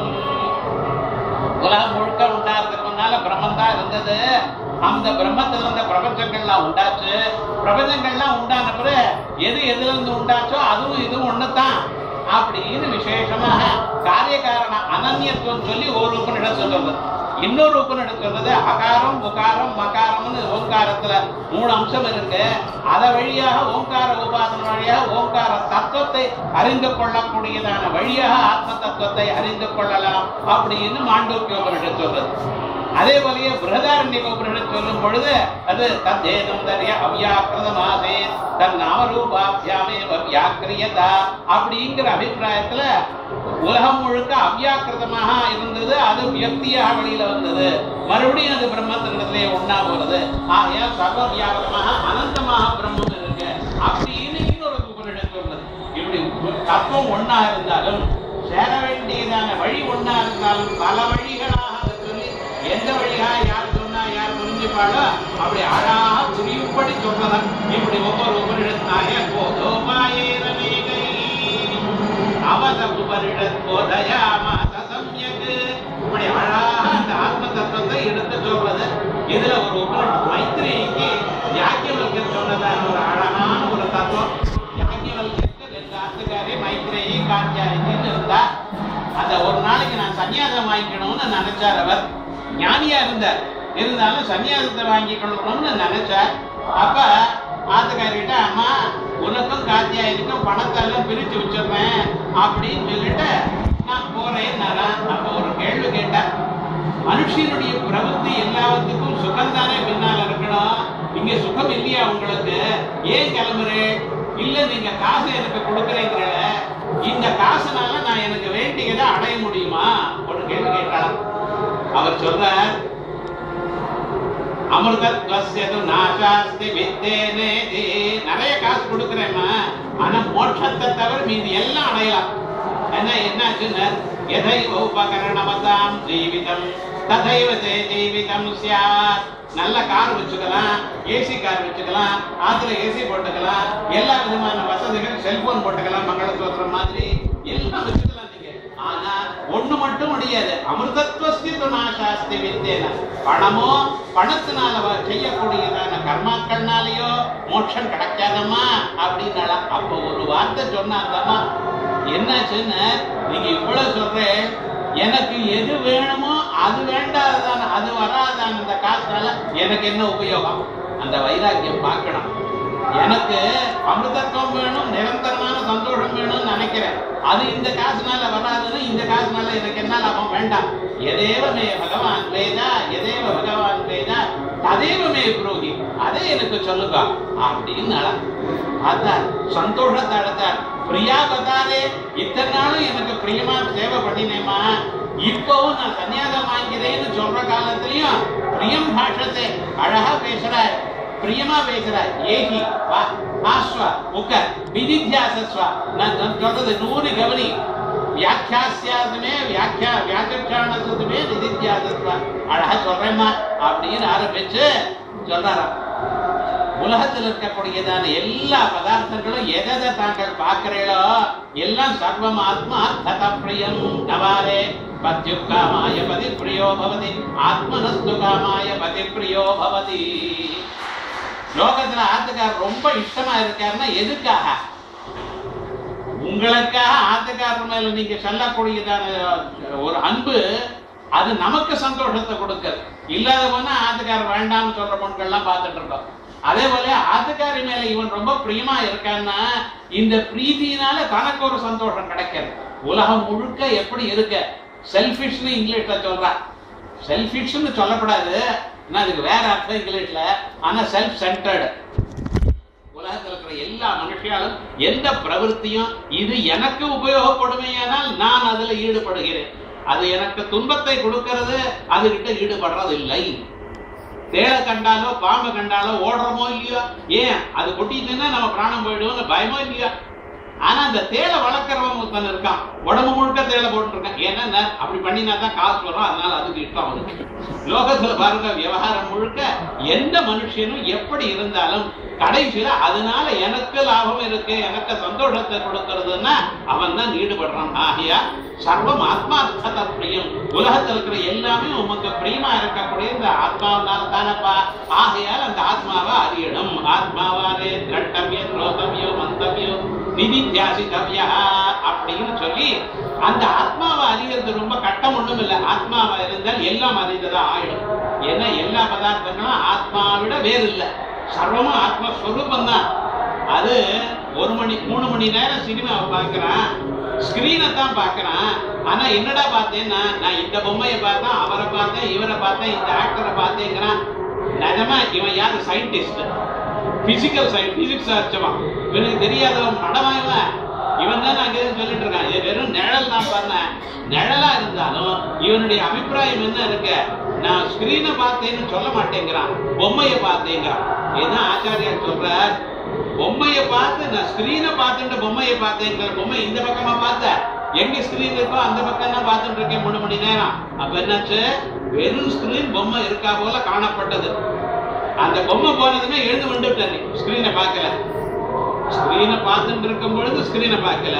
உலகம் முழுக்க உண்டாகிறதுக்கு முன்னால பிரம்மன் தான் இருந்தது. அந்த பிரம்மத்துல இருந்த பிரபஞ்சங்கள்லாம் உண்டாச்சு. பிரபஞ்சங்கள்லாம் உண்டான பிறகு எது எதுல இருந்து உண்டாச்சோ அதுவும் இதுவும் ஒண்ணுதான் அப்படின்னு விசேஷமாக காரிய காரண அனன்யத்துவம் சொல்லி ஒரு உபனிஷத்து சொல்றது. இன்னொரு உபனிஷத்து சொல்றது அகாரம் உகாரம் மகாரம்னு ஓங்காரத்துல 3 அம்சம் இருக்கு. அத வழியாக ஓங்கார உபாசன வழியாக ஓங்கார தத்துவத்தை அறிந்து கொள்ளக்கூடியதான வழியாக ஆத்ம தத்துவத்தை அறிந்து கொள்ளலாம் அப்படின்னு மாண்டூக்கிய உபனிஷத்து சொல்றது. அதே போலயே பிரகதாரண்ய உபனிஷத்து சொல்லும் பொழுது அது தத்தேதம் தரிய அவ்யாக்கிருதமாசே தன் நாமரூபாபியாமே வியாக்கிரியதா அப்படிங்கிற அபிப்பிராயத்துல உலகம் முழுக்க அவ்யாக்கிருதமாக இருந்தது. அது வியக்தியாக வெளியில வந்தது. மறுபடியும் அது பிரம்மத்தினிடத்திலே ஒன்னா போறது. ஆகையால் சர்வ வியாபகமாக அனந்தமாக பிரம்மம் இருக்கு அப்படின்னு இன்னொரு உபனிஷத்து சொல்றது. இப்படி தத்துவம் ஒன்னா இருந்தாலும் சேர வேண்டியதான வழி ஒன்னா இருந்தாலும் பல வழிகளாக சொல்லி எந்த வழியாக யார் சொன்னா யார் புரிஞ்சுப்பாளோ அப்படி அழகாக புரியும்படி சொல்றதான். இப்படி ஒவ்வொரு உபனிஷத்தாக போதோபாயேரநேகை அவத உபனிஷத் போதயாமாத சம்யக் இப்படி அழகாக அந்த ஆத்ம தத்துவத்தை எடுத்து சொல்றது. இதுல ஒரு உபனிஷத் மைத்ரேயிக்கு யாக்கியவல்யர் சொன்னதான ஒரு அழகான ஒரு தத்துவம். யாக்கியவல்யருக்கு 2 ஆத்துக்காரி மைத்ரேயி காத்யாயினின்னு இருந்தா. அந்த ஒரு நாளைக்கு நான் சன்னியாசம் வாங்கிக்கணும்னு நினைச்சார். அவர் ஞானியா இருந்தார். இருந்தாலும் சன்னியாசத்தை வாங்கிக்கணும்னு நினைச்சார். அப்ப ஆத்துக்காரிகிட்ட அம்மா உனக்கும் காத்தியாயிருக்கும் பணத்தெல்லாம் பிரிச்சு வச்சிடுறேன் அப்படின்னு சொல்லிட்டு நான் போறேன். அப்ப ஒரு கேள்வி கேட்டா, மனுஷனுடைய பிரவೃತ್ತಿ எல்லாத்துக்கும் சுகம் தானே பின்னால இருக்கணும். இங்க சுகம் இல்லையா உங்களுக்கு? ஏன் கிளம்புறே? இல்ல நீங்க காசு எனக்கு கொடுக்குறீங்கிற, இந்த காசுனால நான் எனக்கு வேண்டியதை அடைய முடியுமா? ஒரு கேள்வி கேட்டாலும் அவர் சொல்றார், அமிர்தத்வஸ்யது நாசாஸ்தி வித்தேனே. நிறைய காசு கொடுக்குறேம்மா, ஆனா மோட்சத்தை தவிர மீதி எல்லாம் அடையலாம். ஏன்னா என்னாச்சுன்னு, எதைவ உபகரணவதாம் ஜீவிதம் ததைவ தே ஜீவிதம் ஸ்யாத். நல்ல கார் வச்சுக்கலாம், ஏசி கார் வச்சுக்கலாம், ஆத்துல ஏசி போட்டுக்கலாம், எல்லா விதமான வசதிகள், செல்போன் போட்டுக்கலாம், மங்களசூத்திரம் மாதிரி எல்லாம் வச்சுக்கலாம் நீங்க. ஆனா ஒண்ணு மட்டும் முடியாது, அமிர்தத்வஸ்து நாசாஸ்தி வித்தேன. பணமோ பணத்தினால செய்யக்கூடியதான கர்மாக்கள்னாலேயோ மோட்சம் கிடைக்காதம்மா அப்படின்னால. அப்போ ஒரு வார்த்தை சொன்னாங்கம்மா, என்னாச்சுன்னு, நீங்க இவ்வளவு சொல்றேன், எனக்கு எது வேணுமோ அது வேண்டாதான, அது வராதான இந்த காசுனால எனக்கு என்ன உபயோகம்? அந்த வைராக்கியம் பார்க்கணும். எனக்கு அமிர்தத்துவம் வேணும், நிரந்தரமான சந்தோஷம் வேணும்னு நினைக்கிறேன், அது இந்த காசுனால வராதுன்னு, இந்த காசுனால எனக்கு என்ன லாபம்? வேண்டாம். எதேவமே பகவான் வேதா, எதேவ பகவான் வேதா ததேவமே புரோகி, அதே எனக்கு சொல்லுங்க அப்படின்னு பார்த்தா சந்தோஷத்தை அடைத்தார். பிரியா பதாரே, இத்தனை நாளும் எனக்கு பிரியமா சேவை பண்ணினேமா, இப்பவும் நான் சன்னியாசம் வாங்கிறேன்னு சொல்ற காலத்திலையும் பிரியம் பாஷத்தை அழகா பேசுறாய், பிரியமா பேசுறாய். ஏகி வா ஆஸ்வா உக்க விதித்யாசஸ்வா. நான் சொல்றது 100 கவனி. வியாக்கியாசியாசமே வியாக்கியானத்துமே நிதித்தியாசஸ்வா. அழகா சொல்றேம்மா அப்படின்னு ஆரம்பிச்சு சொல்றாராம். உலகத்தில் இருக்கக்கூடியதான எல்லா பதார்த்தங்களும் எதை தாங்கள் பார்க்கிறீங்களோ எல்லாம் சர்வம் ஆத்மா தத பிரியம் நவாரே பத்யுக்காமாய பதி பிரியோ பவதி ஆத்மனஸ்து காமாய பதி பிரியோ பவதி. லோகத்துல ஆத்துக்காரர் ரொம்ப இஷ்டமா இருக்காருன்னா எதுக்காக? உங்களுக்காக ஆத்துக்காரர் மேல நீங்க சொல்லக்கூடியதான ஒரு அன்பு, அது நமக்கு சந்தோஷத்தை கொடுக்குது. இல்லாத போனா ஆத்துக்காரர் வேண்டாம்னு சொல்ற பொண்கள்லாம் பார்த்துட்டு இருக்கோம். அதே போல ஆத்துக்காரி மேல இவன் ரொம்ப பிரியமா இருக்கான்னா இந்த பிரீதியினால தனக்கு ஒரு சந்தோஷம் கிடைக்கிறது. உலகம் முழுக்க எப்படி இருக்க செல்ஃபிஷ்னு இங்கிலீஷ்ல சொல்றா. செல்ஃபிஷ்னு சொல்லக்கூடாது, அதுக்கு வேற அர்த்தம் இங்கிலீஷ்ல. ஆனா செல்ஃப் சென்டர்டு. உலகத்தில் இருக்கிற எல்லா மனுஷியாலும் எந்த பிரவೃத்தியும் இது எனக்கு உபயோகப்படுமையானால் நான் அதுல ஈடுபடுகிறேன், அது எனக்கு துன்பத்தை கொடுக்கிறது அதுகிட்ட ஈடுபடுறது இல்லை. தேளை கண்டாலோ பாம்பை கண்டாலோ ஓடுறோமோ இல்லையோ, ஏன் அது கொட்டிட்டுன்னா நம்ம பிராணம் போயிடுவோம்னு பயமோ இல்லையோ. ஆனா அந்த தேளை வளர்க்கிறவன் ஒருத்தன் இருக்கான், உடம்பு முழுக்க தேளை போட்டு இருக்கான். ஏன்னா அப்படி பண்ணினா தான் காசு வரும், அதனால அதுக்கு இஷ்டம் அவனுக்கு. லோகத்துல பாருங்க, விவகாரம் முழுக்க எந்த மனுஷனும் எப்படி இருந்தாலும் கடைசியில அதனால எனக்கு லாபம் இருக்கு, எனக்கு சந்தோஷத்தை கொடுக்கறதுன்னா அவன் தான் ஈடுபடுறான். ஆகியா சர்வம் ஆத்மார்த்த பிரியம், உலகத்தில் இருக்கிற எல்லாமே உமக்கு பிரியமா இருக்கக்கூடிய இந்த ஆத்மாவனால தானப்பா. ஆகையால் அந்த ஆத்மாவை அறியணும். ஆத்மாவாரே திரட்டவியோ ரோதவியோ மந்தவியோ நிதித்தியாசித்தவியா அப்படின்னு சொல்லி அந்த ஆத்மாவை அறிகிறது ரொம்ப கட்டம் ஒண்ணும் இல்லை. ஆத்மாவை இருந்தால் எல்லாம் அறிந்ததா ஆயிடும். ஏன்னா எல்லா பதார்த்தங்களும் ஆத்மாவிட வேறு இல்லை, சர்வமும் ஆத்மஸ்வரூபம் தான். அது 1 மணி 3 மணி நேரம் சினிமாவை பார்க்கிறான், ஸ்கிரீனை தான் பார்க்கிறான். ஆனா என்னடா பார்த்தேன்னா, நான் இந்த பொம்மையை பார்த்தேன், அவரை பார்த்தேன், இவரை பார்த்தேன், இந்த ஆக்டரை பார்த்தேங்கிறான். நிஜமா இவன் யாரு? சயின்டிஸ்ட், பிசிக்கல் சயின்ஸ், பிசிக்ஸ் அடிச்சவன். இவனுக்கு தெரியாதவன் மடமாயவன். இவன் தான் அங்கே சொல்லிட்டு இருக்கான், இது வெறும் நிழல் தான் பண்ணேன். நிழலா இருந்தாலும் இவனுடைய அபிப்பிராயம் என்ன இருக்கு? நான் ஸ்கிரீனை பார்த்தேன்னு சொல்ல மாட்டேங்கிறான், பொம்மையை பார்த்தேங்கிறான். இதுதான் ஆச்சாரியார் சொல்றார், பொம்மையை பார்த்து நான் ஸ்கிரீனை பார்த்துட்டு பொம்மையை பார்த்தேங்கிற. பொம்மை இந்த பக்கமா பார்த்த, எங்க ஸ்கிரீன் இருக்கோ அந்த பக்கம் தான் பார்த்துட்டு இருக்கேன் 3 மணி நேரம். அப்ப என்னாச்சு? வெறும் ஸ்கிரீன் பொம்மை இருக்கா போல காணப்பட்டது. அந்த பொம்மை போனதுமே எழுந்து வந்துட்டேன், ஸ்கிரீனை பார்க்கல. ஸ்கிரீனை பார்த்துட்டு இருக்கும் பொழுது ஸ்கிரீனை பார்க்கல,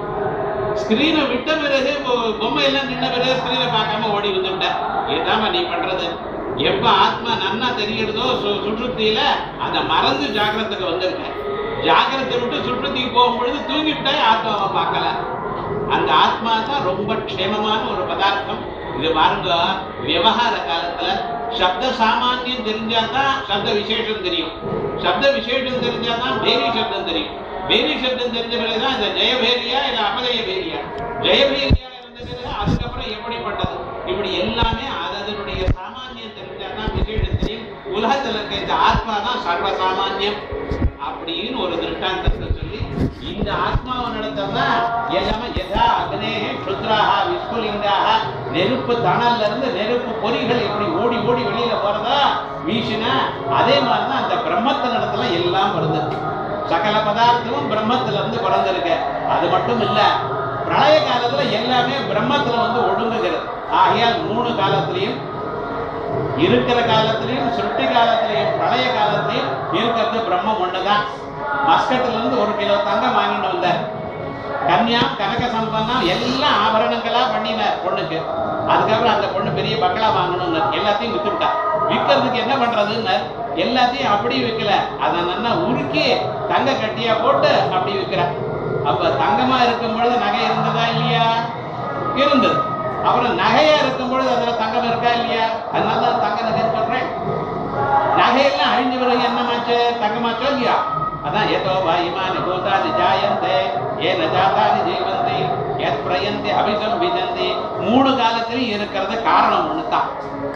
ஸ்கிரீனை விட்ட பிறகு பொம்மை எல்லாம் நின்ன பிறகு ஸ்கிரீனை பார்க்காம ஓடி வந்துட்டேன். ஏதாம நீ பண்றது? எப்ப ஆத்மா நன்னா தெரியறதோ சுற்றுத்தியில அந்த மறந்து ஜாகிரத்துக்கு வந்திருக்கேன். ஜாகிரத்தை விட்டு சுற்றுத்திக்கு போகும் பொழுது தூங்கிவிட்டா ஆத்மாவை பார்க்கல. அந்த ஆத்மா தான் ரொம்ப க்ஷேமமான ஒரு பதார்த்தம். இது பாருங்க, விவகார காலத்துல சப்த சாமானியம் தெரிஞ்சாதான் சப்த விசேஷம் தெரியும், சப்த விசேஷம் தெரிஞ்சாதான் பேரி சப்தம் தெரியும், பேரி சப்தம் தெரிஞ்ச பிறகுதான் இந்த ஜெயபேரியா இல்ல அபஜய பேரியா. ஜெயபேரியா இருந்த பிறகு அதுக்கப்புறம் எப்படிப்பட்டது எல்லாமே அதனுடைய சாமானியம் தெரிஞ்சாதான் விசேஷம் தெரியும். உலகத்துல இருக்க இந்த ஆத்மா தான் சர்வ சாமானியம் அப்படின்னு ஒரு திருஷ்டாந்தத்தை சொல்லி இந்த ஆத்மாவை நடத்தா எல்லாமே எதா அக்னே க்ஷுத்ராஹ விஸ்புலிங்காக நெருப்பு தணல்ல இருந்து நெருப்பு பொறிகள் எப்படி ஓடி ஓடி வெளியில போறதா வீசினா அதே மாதிரிதான் அந்த பிரம்மத்தை நடத்தலாம் எல்லாம் வருது. சகல பதார்த்தமும் பிரம்மத்துல இருந்து பிறந்திருக்க. அது மட்டும் இல்ல, பிரளய காலத்துல எல்லாமே பிரம்மத்துல வந்து ஒடுங்குகிறது. ஆகையால் 3 காலத்திலையும் இருக்கிற காலத்திலையும் சுருட்டி காலத்திலையும் பிரளய காலத்திலையும் இருக்கிறது பிரம்மம் ஒண்ணுதான். மஸ்கட்ல இருந்து 1 கிலோ தங்கம் வாங்கிட்டு வந்தார். கன்யா கனக சம்பந்தம் எல்லாம் ஆபரணங்களா பண்ணினார் பொண்ணுக்கு. அதுக்கப்புறம் அந்த பொண்ணு பெரிய பங்களா வாங்கணும்னு எல்லாத்தையும் வித்துட்டா. விற்கிறதுக்கு என்ன பண்றதுன்னு எல்லாத்தையும் அப்படி விற்கல, அதை நல்லா உருக்கி தங்க கட்டியா போட்டு அப்படி விற்கிற. அப்ப தங்கமா இருக்கும் பொழுது நகை இருந்ததா இல்லையா? இருந்தது. அப்புறம் நகையா இருக்கும் பொழுது அதுல தங்கம் இருக்கா இல்லையா? அதனால தங்க நகைன்னு சொல்றேன். நகையெல்லாம் அழிஞ்சு பிறகு என்னமாச்சு? தங்கமாச்சோ இல்லையா? அதான் ஏதோ வாயுமானி பூதானி ஜாயந்தே ஏன ஜாதானி ஜீவந்தி எத் பிரயந்தி அபிசம் விஜந்தி. 3 காலத்திலும் இருக்கிறது காரணம் ஒண்ணுதான்.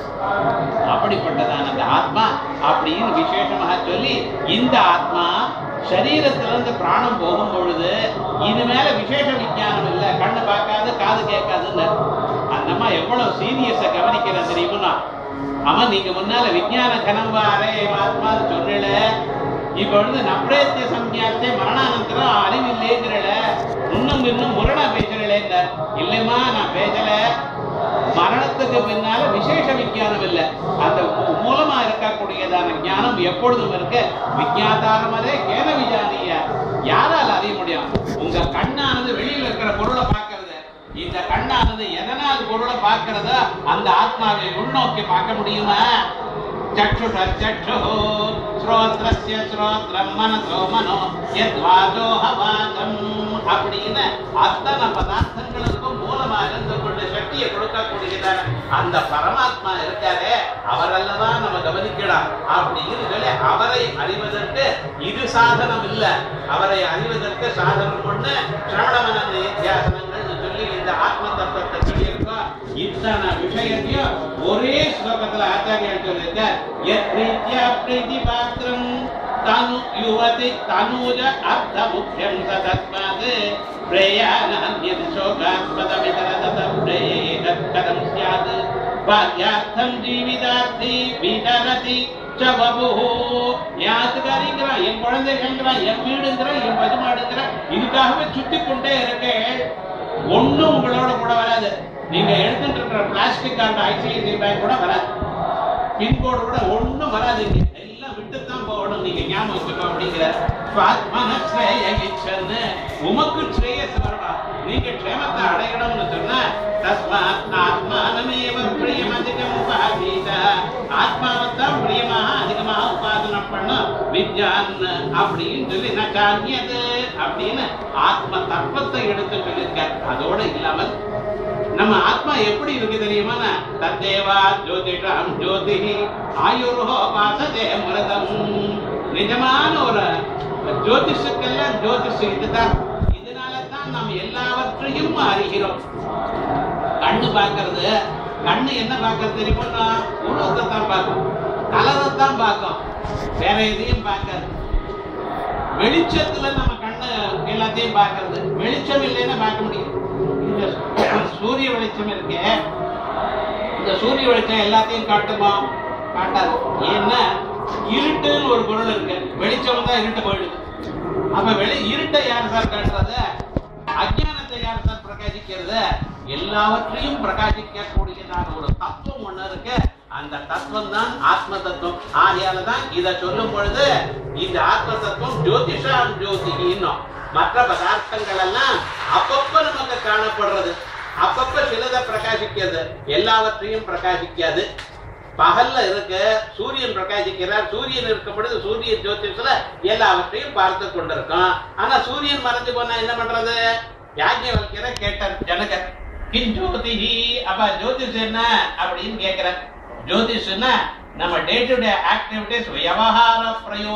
அப்படிப்பட்டதான அந்த ஆத்மா அப்படின்னு விசேஷமாக சொல்லி இந்த ஆத்மா சரீரத்திலிருந்து பிராணம் போகும் பொழுது இது மேல விசேஷ விஞ்ஞானம் இல்லை, கண்ணு பார்க்காது காது கேட்காதுன்னு. அந்தம்மா எவ்வளவு சீரியஸ கவனிக்கிற தெரியுமா? ஆமா, நீங்க முன்னால விஞ்ஞான கனவாரே ஆத்மான்னு சொல்லல, இப்பொழுது நப்ரேத்திய சம்யாத்தே மரணானந்தரம் அறிவில்லைங்கிறல, இன்னும் முரணா பேசுறேன். இல்லைம்மா, நான் பேசல. மரணத்துக்கு பின்னால விசேஷ விஞ்ஞானம் இல்லை, அந்த மூலமா இருக்கக்கூடியதான ஞானம் எப்பொழுதும் இருக்கு. விஞ்ஞாதாரமதே கேன விஜானிய, யாரால் அறிய முடியும்? உங்க கண்ணானது வெளியில இருக்கிற பொருளை பார்க்கறது, இந்த கண்ணானது எதனால் பொருளை பார்க்கறதோ அந்த ஆத்மாவை உள்நோக்கி பார்க்க முடியுமா? चक्षुषः चक्षुः श्रोत्रस्य श्रोत्रं मनसो मनो यद्वाचोह वाचम् அப்படின்னு அத்தனை பதார்த்தங்களுக்கும் மூலமா இருந்து கொண்டு சக்தியை கொடுக்கக்கூடியதான அந்த பரமாத்மா இருக்காரே, அவரெல்லாம் நம்ம கவனிக்கலாம் அப்படின்னு சொல்லி அவரை அறிவதற்கு இது சாதனம் இல்ல, அவரை அறிவதற்கு சாதனம் ஒண்ணு சிரவண நித்தியாசனங்கள் சொல்லி இந்த ஆத்ம தத்துவத்தை சொல்லியிருக்கோம். இத்தனை விஷயத்தையும் ஒரே ஸ்லோகத்துல ஆச்சாரியர் சொல்லியிருக்கார். யத்ரீத்யா பிரீதி பாத்திரம் தனு யுவதி தனுஜ அர்த்த முக்கியம் தஸ்மாத் பிரேயானான்யத் சோகாஸ்பதமிதரதத பிரேயேதத்கதம் ஸ்யாத் பாக்யார்த்தம் ஜீவிதார்த்தி விதரதி ச வபுஹு. யாத்துக்காரிங்கிறான், என் குழந்தைங்கிறான், என் வீடுங்கிறான், என் பசுமாடுங்கிறான், இதுக்காகவே சுத்தி கொண்டே இருக்கேன். ஒன்னும் உங்களோட கூட வராது. நீங்க எடுத்துட்டு இருக்கிற பிளாஸ்டிக் கார்டு ஐசிஐசிஐ பேங்க் கூட வராது, பின்கோடு கூட ஒன்னும் வராதுங்க, எல்லாம் விட்டுத்தான் போகணும். நீங்க ஞாபகம் வச்சுக்கோ அப்படிங்கிற உமக்கு ஸ்ரேயஸ் வரணும், நீங்க க்ஷேமத்தை அடையணும்னு சொன்னா தஸ்மாத் ஆத்மானமேவ பிரியம் அதிகம் உபாதீத, ஆத்மாவைத்தான் பிரியமாக அதிகமாக உபாசனம் பண்ணும் வித்யான் அப்படின்னு சொல்லி நச்சான்யது அப்படின்னு ஆத்ம தத்துவத்தை எடுத்து சொல்லியிருக்கார். அதோட இல்லாமல் நம்ம ஆத்மா எப்படி இருக்கு தெரியுமா? தத்தேவா ஜோதிஷம் ஜோதி ஆயுர்ஹோ பாசதே மிருதம். நிஜமான ஒரு ஜோதிஷுக்கெல்லாம் ஜோதிஷ் இதுதான். இதனாலதான் நாம் எல்லாவற்றையும் அறிகிறோம். கண்ணு பார்க்கறது, கண்ணு என்ன பார்க்கறது தெரியுமா? உருவத்தை தான் பார்க்கும், கலரைத்தான் பார்க்கும், வேற எதையும் பார்க்காது. வெளிச்சத்துல நம்ம கண்ணு எல்லாத்தையும் பார்க்கறது, வெளிச்சம் இல்லைன்னா பார்க்க முடியும். சூரிய வெளிச்சம் இருக்கு, இந்த சூரிய வெளிச்சம் எல்லாத்தையும் காட்டுமா? காட்டாது. ஏன்னா இருட்டுன்னு ஒரு பொருள் இருக்கு, வெளிச்சம் தான் இருட்டு போயிடுது. அப்ப இருட்டை யார் சார் காட்டுறது? அஜ்ஞானத்தை யார் சார் பிரகாசிக்கிறது? எல்லாவற்றையும் பிரகாசிக்க கூடியதான ஒரு தத்துவம் ஒண்ணு இருக்கு, அந்த தத்துவம் தான் ஆத்ம தத்துவம். ஆகையாலதான் இதை சொல்லும் பொழுது இந்த ஆத்ம தத்துவம் ஜோதிஷாம் ஜோதிகின்னு. மற்ற பதார்த்தங்கள் எல்லாம் அப்பப்ப நமக்கு காணப்படுறது, அப்பப்ப சிலதை பிரகாசிக்கிறது, எல்லாவற்றையும் பிரகாசிக்காது. பகல்ல இருக்கு, சூரியன் பிரகாசிக்கிறார், சூரியன் இருக்கும் பொழுது சூரிய ஜோதிஷத்துல எல்லாவற்றையும் பார்த்து கொண்டிருக்கோம். ஆனா சூரியன் மறைஞ்சு போனா என்ன பண்றது? யாஜ்ஞவல்கிற கேட்டார் ஜனகர், கிம் ஜோதிஹி, அப்ப ஜோதிஷ் என்ன அப்படின்னு கேட்கிற. ஜோதிஷ்னா நம்ம டே டு டே ஆக்டிவிட்டிஸ் விவகார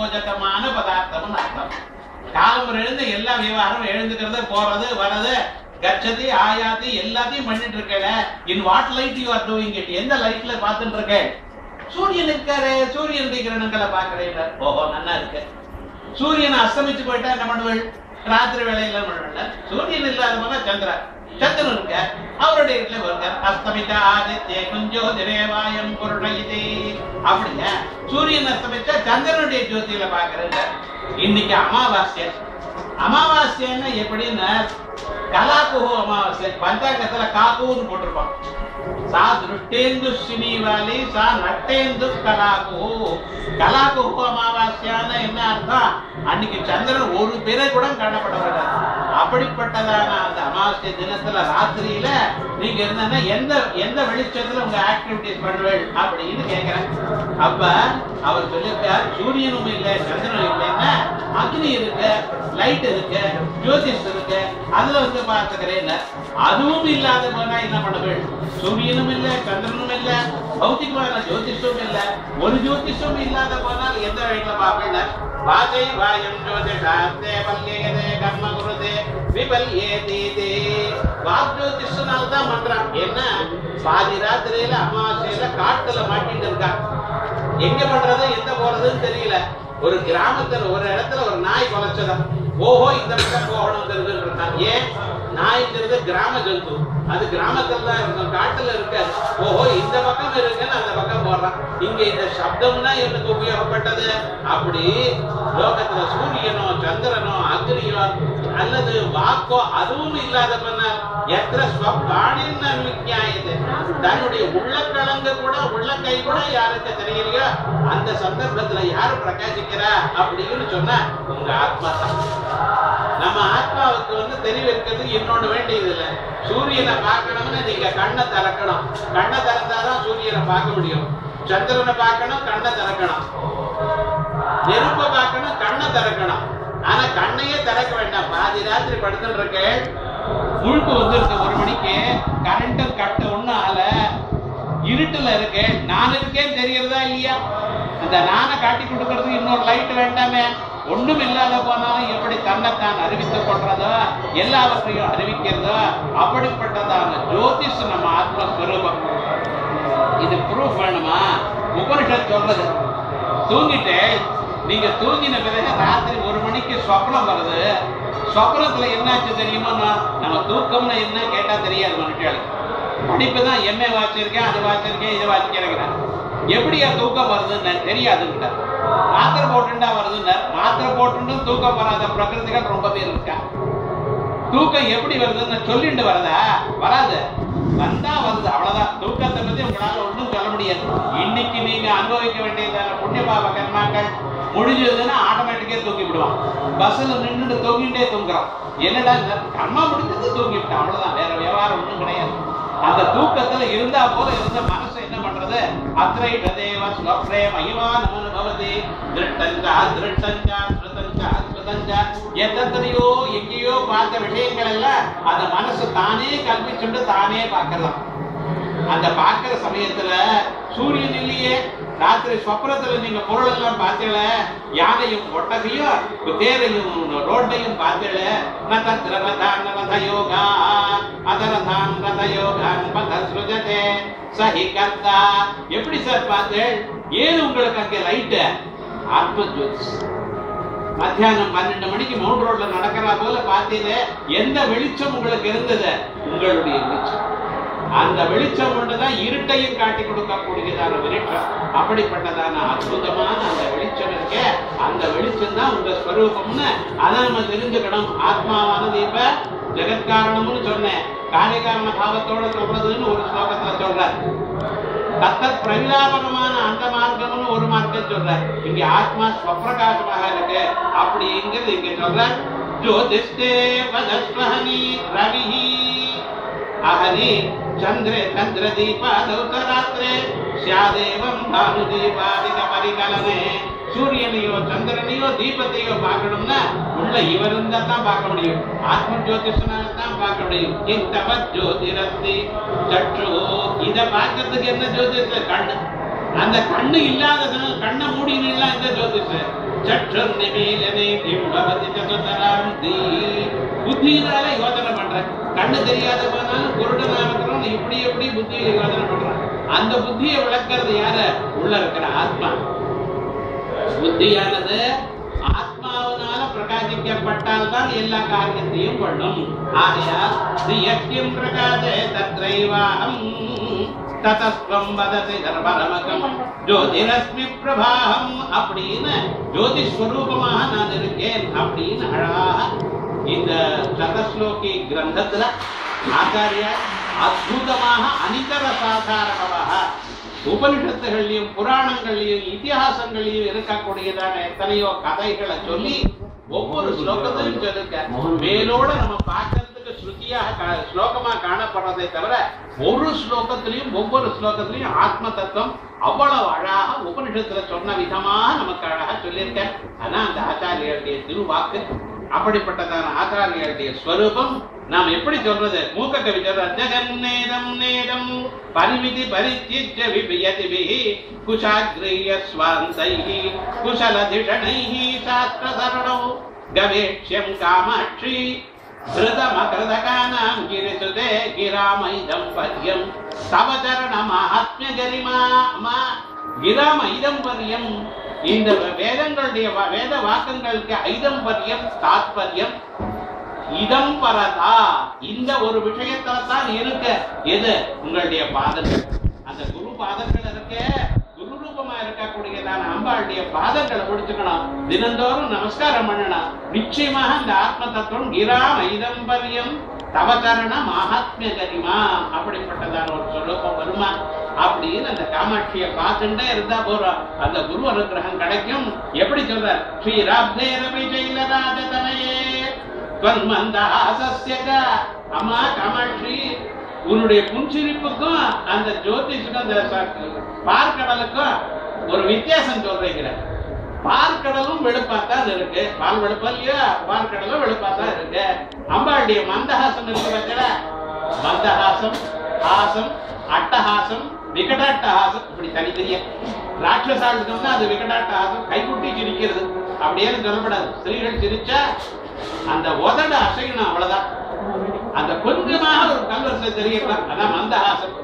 பிரயோஜகமான பதார்த்தம்னு அர்த்தம். காலம் எழுந்து எல்லா விவகாரம் எழுந்துக்கிறது, போறது வர்றது, கச்சதி ஆயாதி எல்லாத்தையும் பண்ணிட்டு இருக்கல. In what light you are doing it? எந்த லைட்ல பார்த்துட்டு இருக்க? சூரியன் இருக்காரு, சூரியன் கிரணங்களை பாக்குறேன். ஓஹோ நல்லா இருக்கு. சூரியன் அஸ்தமிச்சு போயிட்டா என்ன பண்ணுவள்? ராத்திரி வேலையில பண்ணுவல. சூரியன் இல்லாத போல சந்திரன் இருக்க, அவருடைய வீட்டுல இருக்கார். அஸ்தமித்த ஆதித்ய குஞ்சோ திரேவாயம் பொருளையுதே. அப்படிங்க சூரியன் அஸ்தமிச்சா சந்திரனுடைய ஜோதியில பாக்குறேங்க. இன்னைக்கு அமாவாசை. அமாவாசைன்னா எப்படின்னா கலாக்குஹு அமாவாசை. பஞ்சாங்கத்துல காக்குன்னு போட்டிருப்பான். சா திருஷ்டேந்து சினிவாலி சா நட்டேந்து கலாக்குஹு. கலாக்குஹு அமாவாசையான என்ன அர்த்தம்? அன்னைக்கு சந்திரன் ஒரு பிறை கூட காணப்படக்கூடாது. அப்படிப்பட்டதான அந்த அமாவாசை தினத்துல ராத்திரியில நீங்க இருந்தா எந்த வெளிச்சத்துல உங்க ஆக்டிவிட்டிஸ் பண்ணுவேள் அப்படின்னு கேட்கிறேன். அப்ப அவர் சொல்லியிருக்கார், சூரியனும் இல்லை சந்திரனும் இல்லைன்னா அக்னி இருக்கு, லைட் இருக்கு, ஜோதிஷ் இருக்கு, அதுல வந்து பார்த்துக்கிறேன். அதுவும் இல்லாத போனா என்ன பண்ணுவேள்? சூரியனும் இல்லை சந்திரனும் இல்லை, பௌத்திகமான ஜோதிஷமும் இல்லை, ஒரு ஜோதிஷமும் இல்லாத போனால் எந்த வழியில பார்ப்பேன்? வாசை வாயம் ஜோதிஷாஸ்தே பல்யேதே கர்ம குருதே விபல்யேதீதே. வாக் ஜோதிஷனால தான் பண்றான். என்ன பாதி ராத்திரியில அமாவாசையில காட்டுல மாட்டிட்டு இருக்கான். எங்க பண்றது எந்த போறதுன்னு தெரியல. ஒரு கிராமத்துல ஒரு இடத்துல ஒரு நாய் குலைச்சதான். ஓஹோ இந்த பக்கம் போகணுங்கிறது. ஏன்? நாய்ங்கிறது கிராம ஜந்து, அது கிராமத்துல தான் இருக்கும், காட்டுல இருக்காது. ஓஹோ இந்த பக்கம் இருக்குன்னு அந்த பக்கம் போடுறான். இங்க இந்த சப்தம்னா எனக்கு உபயோகப்பட்டது. அப்படி லோகத்துல சூரியனோ சந்திரனோ அக்னியோ அல்லது வாக்கோ அதுவும் இல்லாத பண்ணால் தன்னுடைய உள்ளக்கலங்க கூட உள்ளக்கை கூட யாருக்கு தெரியலையோ அந்த சந்தர்ப்பத்துல யாரு பிரகாசிக்கிறா அப்படின்னு சொன்னா உங்க ஆத்மா தான். நம்ம ஆத்மாவுக்கு வந்து தெரிவிக்கிறது இன்னொன்னு வேண்டியது இல்லை. சூரியனை பார்க்கணும்னு நீங்க கண்ணை திறக்கணும். கண்ணை திறந்தாதான் சூரியனை பார்க்க முடியும். சந்திரனை பார்க்கணும், கண்ணை திறக்கணும். நெருப்பை பார்க்கணும், கண்ணை திறக்கணும். ஆனா கண்ணையே திறக்க வேண்டாம். பாதி ராத்திரி படுத்துட்டு இருக்க, முழுக்கு வந்துருக்கு 1 மணிக்கு, கரண்ட்டும் கட்டு ஒண்ணும் ஆல, இருட்டுல இருக்க, நான் இருக்கேன்னு தெரியறதா இல்லையா? அந்த நானை காட்டி கொடுக்கறதுக்கு இன்னொரு லைட் வேண்டாமே? ஒண்ணும் இல்லாத போனாலும் எப்படி தன்னைத்தான் அறிவித்துக் கொள்றதோ எல்லாவற்றையும் அறிவிக்கிறதோ அப்படிப்பட்டதான ஜோதிஷ் நம்ம ஆத்மஸ்வரூபம். இது ப்ரூஃப் வேணுமா? உபனிஷத் சொல்றது. தூங்கிட்டு நீங்க தூங்கின பிறகு ராத்திரி 1 மணிக்கு சொப்னம் வருது. சொப்னத்துல என்னாச்சு தெரியுமா? நம்ம தூக்கம்னு என்ன கேட்டா தெரியாது மனுஷாளுக்கு. படிப்புதான் எம்ஏ வாசிச்சிருக்கேன், அது வாசிச்சிருக்கேன், இதை வாசிக்கிறேன். எப்படியா தூக்கம் வருதுன்னு தெரியாதுங்கிட்ட. மாத்திரை போட்டுண்டா வருதுன்னு. மாத்திரை போட்டுண்டும் தூக்கம் வராத பிரகிருதிகள் ரொம்ப பேர் இருக்கா. தூக்கம் எப்படி வருதுன்னு சொல்லிட்டு வரதா? வராது. வந்தா வருது, அவ்வளவுதான். தூக்கத்தை பத்தி உங்களால ஒன்றும் சொல்ல முடியாது. இன்னைக்கு நீங்க அனுபவிக்க வேண்டியதான புண்ணிய பாப கர்மாக்கள் முடிஞ்சதுன்னா ஆட்டோமேட்டிக்கா தூக்கி விடுவான். பஸ்ல நின்றுட்டு தூங்கிட்டே தூங்குறோம். என்னடா கர்மா முடிஞ்சது தூங்கிவிட்டான், அவ்வளவுதான். வேற விவகாரம் ஒன்றும் கிடையாது. அந்த தூக்கத்துல இருந்தா போல இருந்த மனசு என்ன பண்றது? அத்ரைட தேவ ஸ்வப்ரே மகிமான் அனுபவதி திருட்டஞ்சா திருட்டஞ்சா ஸ்ருதஞ்சா ஸ்ருதஞ்சா. எத்தனையோ எங்கேயோ பார்த்த விஷயங்கள் எல்லாம் அந்த மனசு தானே கல்விச்சுண்டு தானே பார்க்கலாம். அந்த பார்க்கிற சமயத்துல சூரியன் இல்லையே. ராத்திரி ஸ்வப்னத்துல நீங்க பொருள் எல்லாம் பார்த்தீங்கள, யானையும் ஒட்டகையும் தேரையும் ரோட்டையும் பார்த்தீங்கள. எப்படி சார் பார்த்தேன்? ஏன் உங்களுக்கு அங்கே லைட்டு? ஆத்ம ஜோதிஷ். மத்தியானம் 12 மணிக்கு மவுண்ட் ரோட்ல நடக்கிறா போல பார்த்தீங்க. எந்த வெளிச்சம் உங்களுக்கு இருந்தது? உங்களுடைய வெளிச்சம். அந்த வெளிச்சம் ஒன்றுதான் இருட்டையும் காட்டி கொடுக்கக்கூடியதான வெளிச்சம். அப்படிப்பட்டதான அற்புதமான அந்த வெளிச்சம் இருக்க, அந்த வெளிச்சம் தான் உங்க ஸ்வரூபம்னு அதை நம்ம தெரிஞ்சுக்கணும். ஆத்மாவானது இப்ப ஜெகத்காரணம்னு சொன்னேன், காரியகாரண பாவத்தோட சொல்றதுன்னு ஒரு ஸ்லோகத்துல சொல்றார். தத்தத் பிரவிலாபகமான அந்த மார்க்கம்னு ஒரு மார்க்கம் சொல்றார். இங்க ஆத்மா ஸ்வப்பிரகாசமாக இருக்கு அப்படிங்கிறது இங்க சொல்றார். ஜோதிஷ்டே வதஸ்வஹனி ரவிஹி அஹரி சந்திரே சந்திர தீபாதௌதராத்ரே ஸ்யாதேவம் தானு தீபாதிக பரிகலனே. சூரியனையோ சந்திரனையோ தீபத்தையோ பார்க்கணும்னா உள்ள இவர் இருந்தா தான் பார்க்க முடியும். ஆத்ம ஜோதிஷனால தான் பார்க்க முடியும். இத்தவ ஜோதிரஸ்தி சற்று. இதை பார்க்கறதுக்கு என்ன ஜோதிஷ? கண்ணு. அந்த கண்ணு இல்லாததுனால கண்ணை மூடினா இந்த ஜோதிஷ சற்று நிமீலனே கிம்பவதி சதுதராந்தி. புத்தியினால யோசனை பண்றேன். கண்ணு தெரியாத போனாலும் குருடனா இருக்கிறோம், இப்படி எப்படி புத்தியில யோசனை பண்றேன். அந்த புத்தியை விளக்கிறது யாரு? உள்ள இருக்கிற ஆத்மா. புத்தியானது ஆத்மாவினால பிரகாசிக்கப்பட்டால் தான் எல்லா காரியத்தையும் பண்ணும். ஆகையால் ஸ்ரீயக்கியம் பிரகாசே தத்ரைவாஹம் ததஸ்வம் வதசி சர்வரமகம் ஜோதிரஸ்மி பிரபாஹம் அப்படின்னு ஜோதிஸ்வரூபமாக நான் இருக்கேன் அப்படின்னு அழகாக இந்த சதஸ்லோகி கிரந்தத்துல ஆச்சாரியார் அற்புதமாக அனிதர சாதாரணமாக உபனிஷத்துகள்லையும் புராணங்கள்லையும் இதிகாசங்களையும் இருக்கக்கூடியதான எத்தனையோ கதைகளை சொல்லி ஒவ்வொரு ஸ்லோகத்தையும் சொல்லிருக்க. மேலோட நம்ம பார்க்கறதுக்கு ஸ்ருதியாக ஸ்லோகமா காணப்படுறதை தவிர ஒரு ஸ்லோகத்திலையும் ஒவ்வொரு ஸ்லோகத்திலையும் ஆத்ம தத்துவம் அவ்வளவு அழகாக உபனிஷத்துல சொன்ன விதமாக நமக்கு அழகா சொல்லியிருக்க. ஆனா அந்த ஆச்சாரியருடைய திருவாக்கு அப்படிப்பட்டதான ஆச்சாரியருடைய ஸ்வரூபம் நாம் எப்படி சொல்றது? மூக்க கவி சொல்ற ஜெகன்னேதம் நேதம் பரிமிதி பரித்யஜ்ய விபியதிபிஹி குஷாக்ரிய ஸ்வாந்தைஹி குஷலதிஷணைஹி சாஸ்திர சரணோ கவேக்ஷ்யம் காமாட்சி ஹிருதமகிருதகானாம் கிரிசுதே கிராமைதம் பர்யம் தவ சரண மகாத்மிய கரிமா கிராமைதம் பர்யம். இந்த வேதங்களுடைய வேத வாக்கங்களுக்கு ஐதம்பரியம் தாத்பரியம் இதம் பரதா. இந்த ஒரு விஷயத்துல தான் இருக்க. எது? உங்களுடைய பாதங்கள். அந்த குரு பாதங்கள் இருக்க, குரு ரூபமா இருக்கக்கூடியதான அம்பாளுடைய பாதங்களை பிடிச்சுக்கணும். தினந்தோறும் நமஸ்காரம் பண்ணணும். நிச்சயமாக இந்த ஆத்ம தத்துவம் கிராம் ஐதம்பரியம் தவச்சரண மகாத்மிய கரிமா அப்படிப்பட்டதான ஒரு சொரூபம் வருமா அப்படின்னு அந்த காமாட்சியை பார்த்துட்டே இருந்தா போறோம். அந்த குரு அனுகிரகம் கிடைக்கும். எப்படி சொல்ற? ஸ்ரீராப்தேரபி ஜெயிலராஜதனையே அம்மா காமாட்சி, உன்னுடைய புன்சிரிப்புக்கும் அந்த ஜோதிஷுக்கும் அந்த பார்க்கடலுக்கும் ஒரு வித்தியாசம் சொல்றீங்க. பார்க்கடலும் வெளுப்பாத்தான் இருக்கு. பால் வெளுப்பா இல்லையா? பார்க்கடலும் வெளுப்பாத்தான் இருக்கு. அம்பாளுடைய மந்தஹாசம் இருக்கு பட்சல, மந்தஹாசம், ஹாசம், அட்டஹாசம், விகடாட்டஹாசம் இப்படி தனித்தனியா. ராட்சசாளுக்கு அது விகடாட்டஹாசம், கைக்குட்டி சிரிக்கிறது அப்படியே சொல்லப்படாது. ஸ்திரீகள் சிரிச்சா அந்த உதட அசையணும், அவ்வளவுதான். அந்த கொஞ்சமாக ஒரு கல்வரிசை தெரியலாம். அதான் மந்தஹாசம்.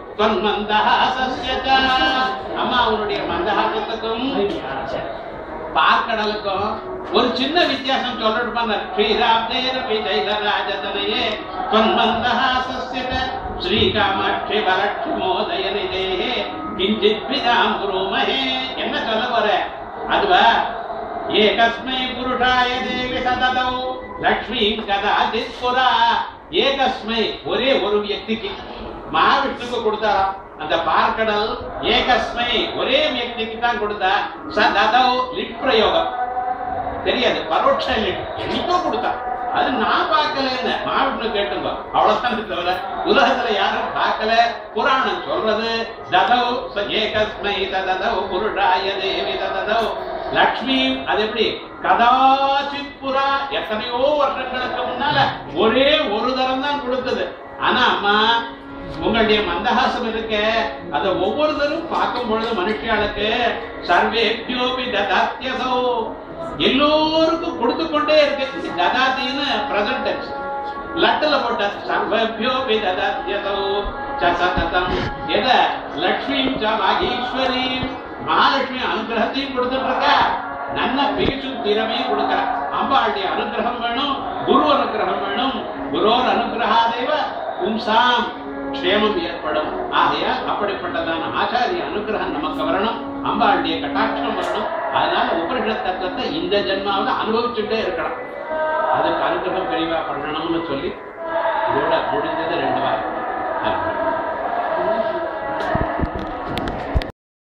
அம்மா அவனுடைய மந்தஹாசத்துக்கும் பார்க்கடலுக்கும் ஒரு சின்ன வித்தியாசம் சொல்லிருப்பாங்க. ஸ்ரீராப்தேரபி ஜெயிலராஜதனையே தொன்மந்தஹாசஸ்ய ஸ்ரீகாமாட்சி வரட்சுமோதயனிதேஹே கிஞ்சித் பிதாம் குருமஹே. என்ன சொல்ல போற? அதுவா ஏகஸ்மை புருஷாய தேவி சததௌ லக்ஷ்மீம் கதாசித் புரா. ஏகஸ்மை ஒரே ஒரு வியக்திக்கு மகாவிஷ்ணுக்கு கொடுத்தாராம் அந்த பார்க்கடல். ஏகஸ்மை ஒரே வியக்திக்கு தான் கொடுத்தா. சததௌ லிட் பிரயோகம் தெரியாது, பரோட்ச லிட் என்னைக்கோ கொடுத்தா. அது நான் பார்க்கலன்னு மகாவிஷ்ணு கேட்டுங்க, அவ்வளவுதான் தவிர உலகத்துல யாரும் பார்க்கல. புராணம் சொல்றது ததௌ ஏகஸ்மை தததௌ புருஷாய தேவி தததௌ லக்ஷ்மி. அது எப்படி? கதாசித் புரா எத்தனையோ வருஷங்களுக்கு முன்னால ஒரே ஒரு தரம் தான் கொடுத்தது. ஆனா அம்மா உங்களுடைய மந்தஹாசம் இருக்க, அதை ஒவ்வொரு தரும் பார்க்கும் பொழுது மனுஷியாளுக்கு சர்வேபியோபி ததாத்யசோ எல்லோருக்கும் கொடுத்து கொண்டே இருக்கு. ததாத்தின்னு பிரசன்ட் டென்ஸ் லட்டுல போட்ட சர்வேபியோபி ததாத்யசோ சததம். எத? லக்ஷ்மீம் ச மகேஸ்வரீம் மகாலட்சுமி அனுகிரகத்தையும் கொடுத்துட்டு இருக்க. நல்ல பேச்சும் திறமையும் கொடுக்கிற. அம்பாளுடைய அனுகிரகம் வேணும், குரு அனுகிரகம் வேணும். குரோர் அனுகிரகாதேவ பும்சாம் க்ஷேமம் ஏற்படும். ஆகையால் அப்படிப்பட்டதான ஆச்சாரிய அனுகிரகம் நமக்கு வரணும், அம்பாளுடைய கட்டாட்சம் வரணும். அதனால உபனிஷத் தத்துவத்தை இந்த ஜென்மாவில் அனுபவிச்சுட்டே இருக்கணும். அதுக்கு அனுகிரகம் பெரியவா பண்ணணும்னு சொல்லி இதோட முடிஞ்சது 2 வாரம்.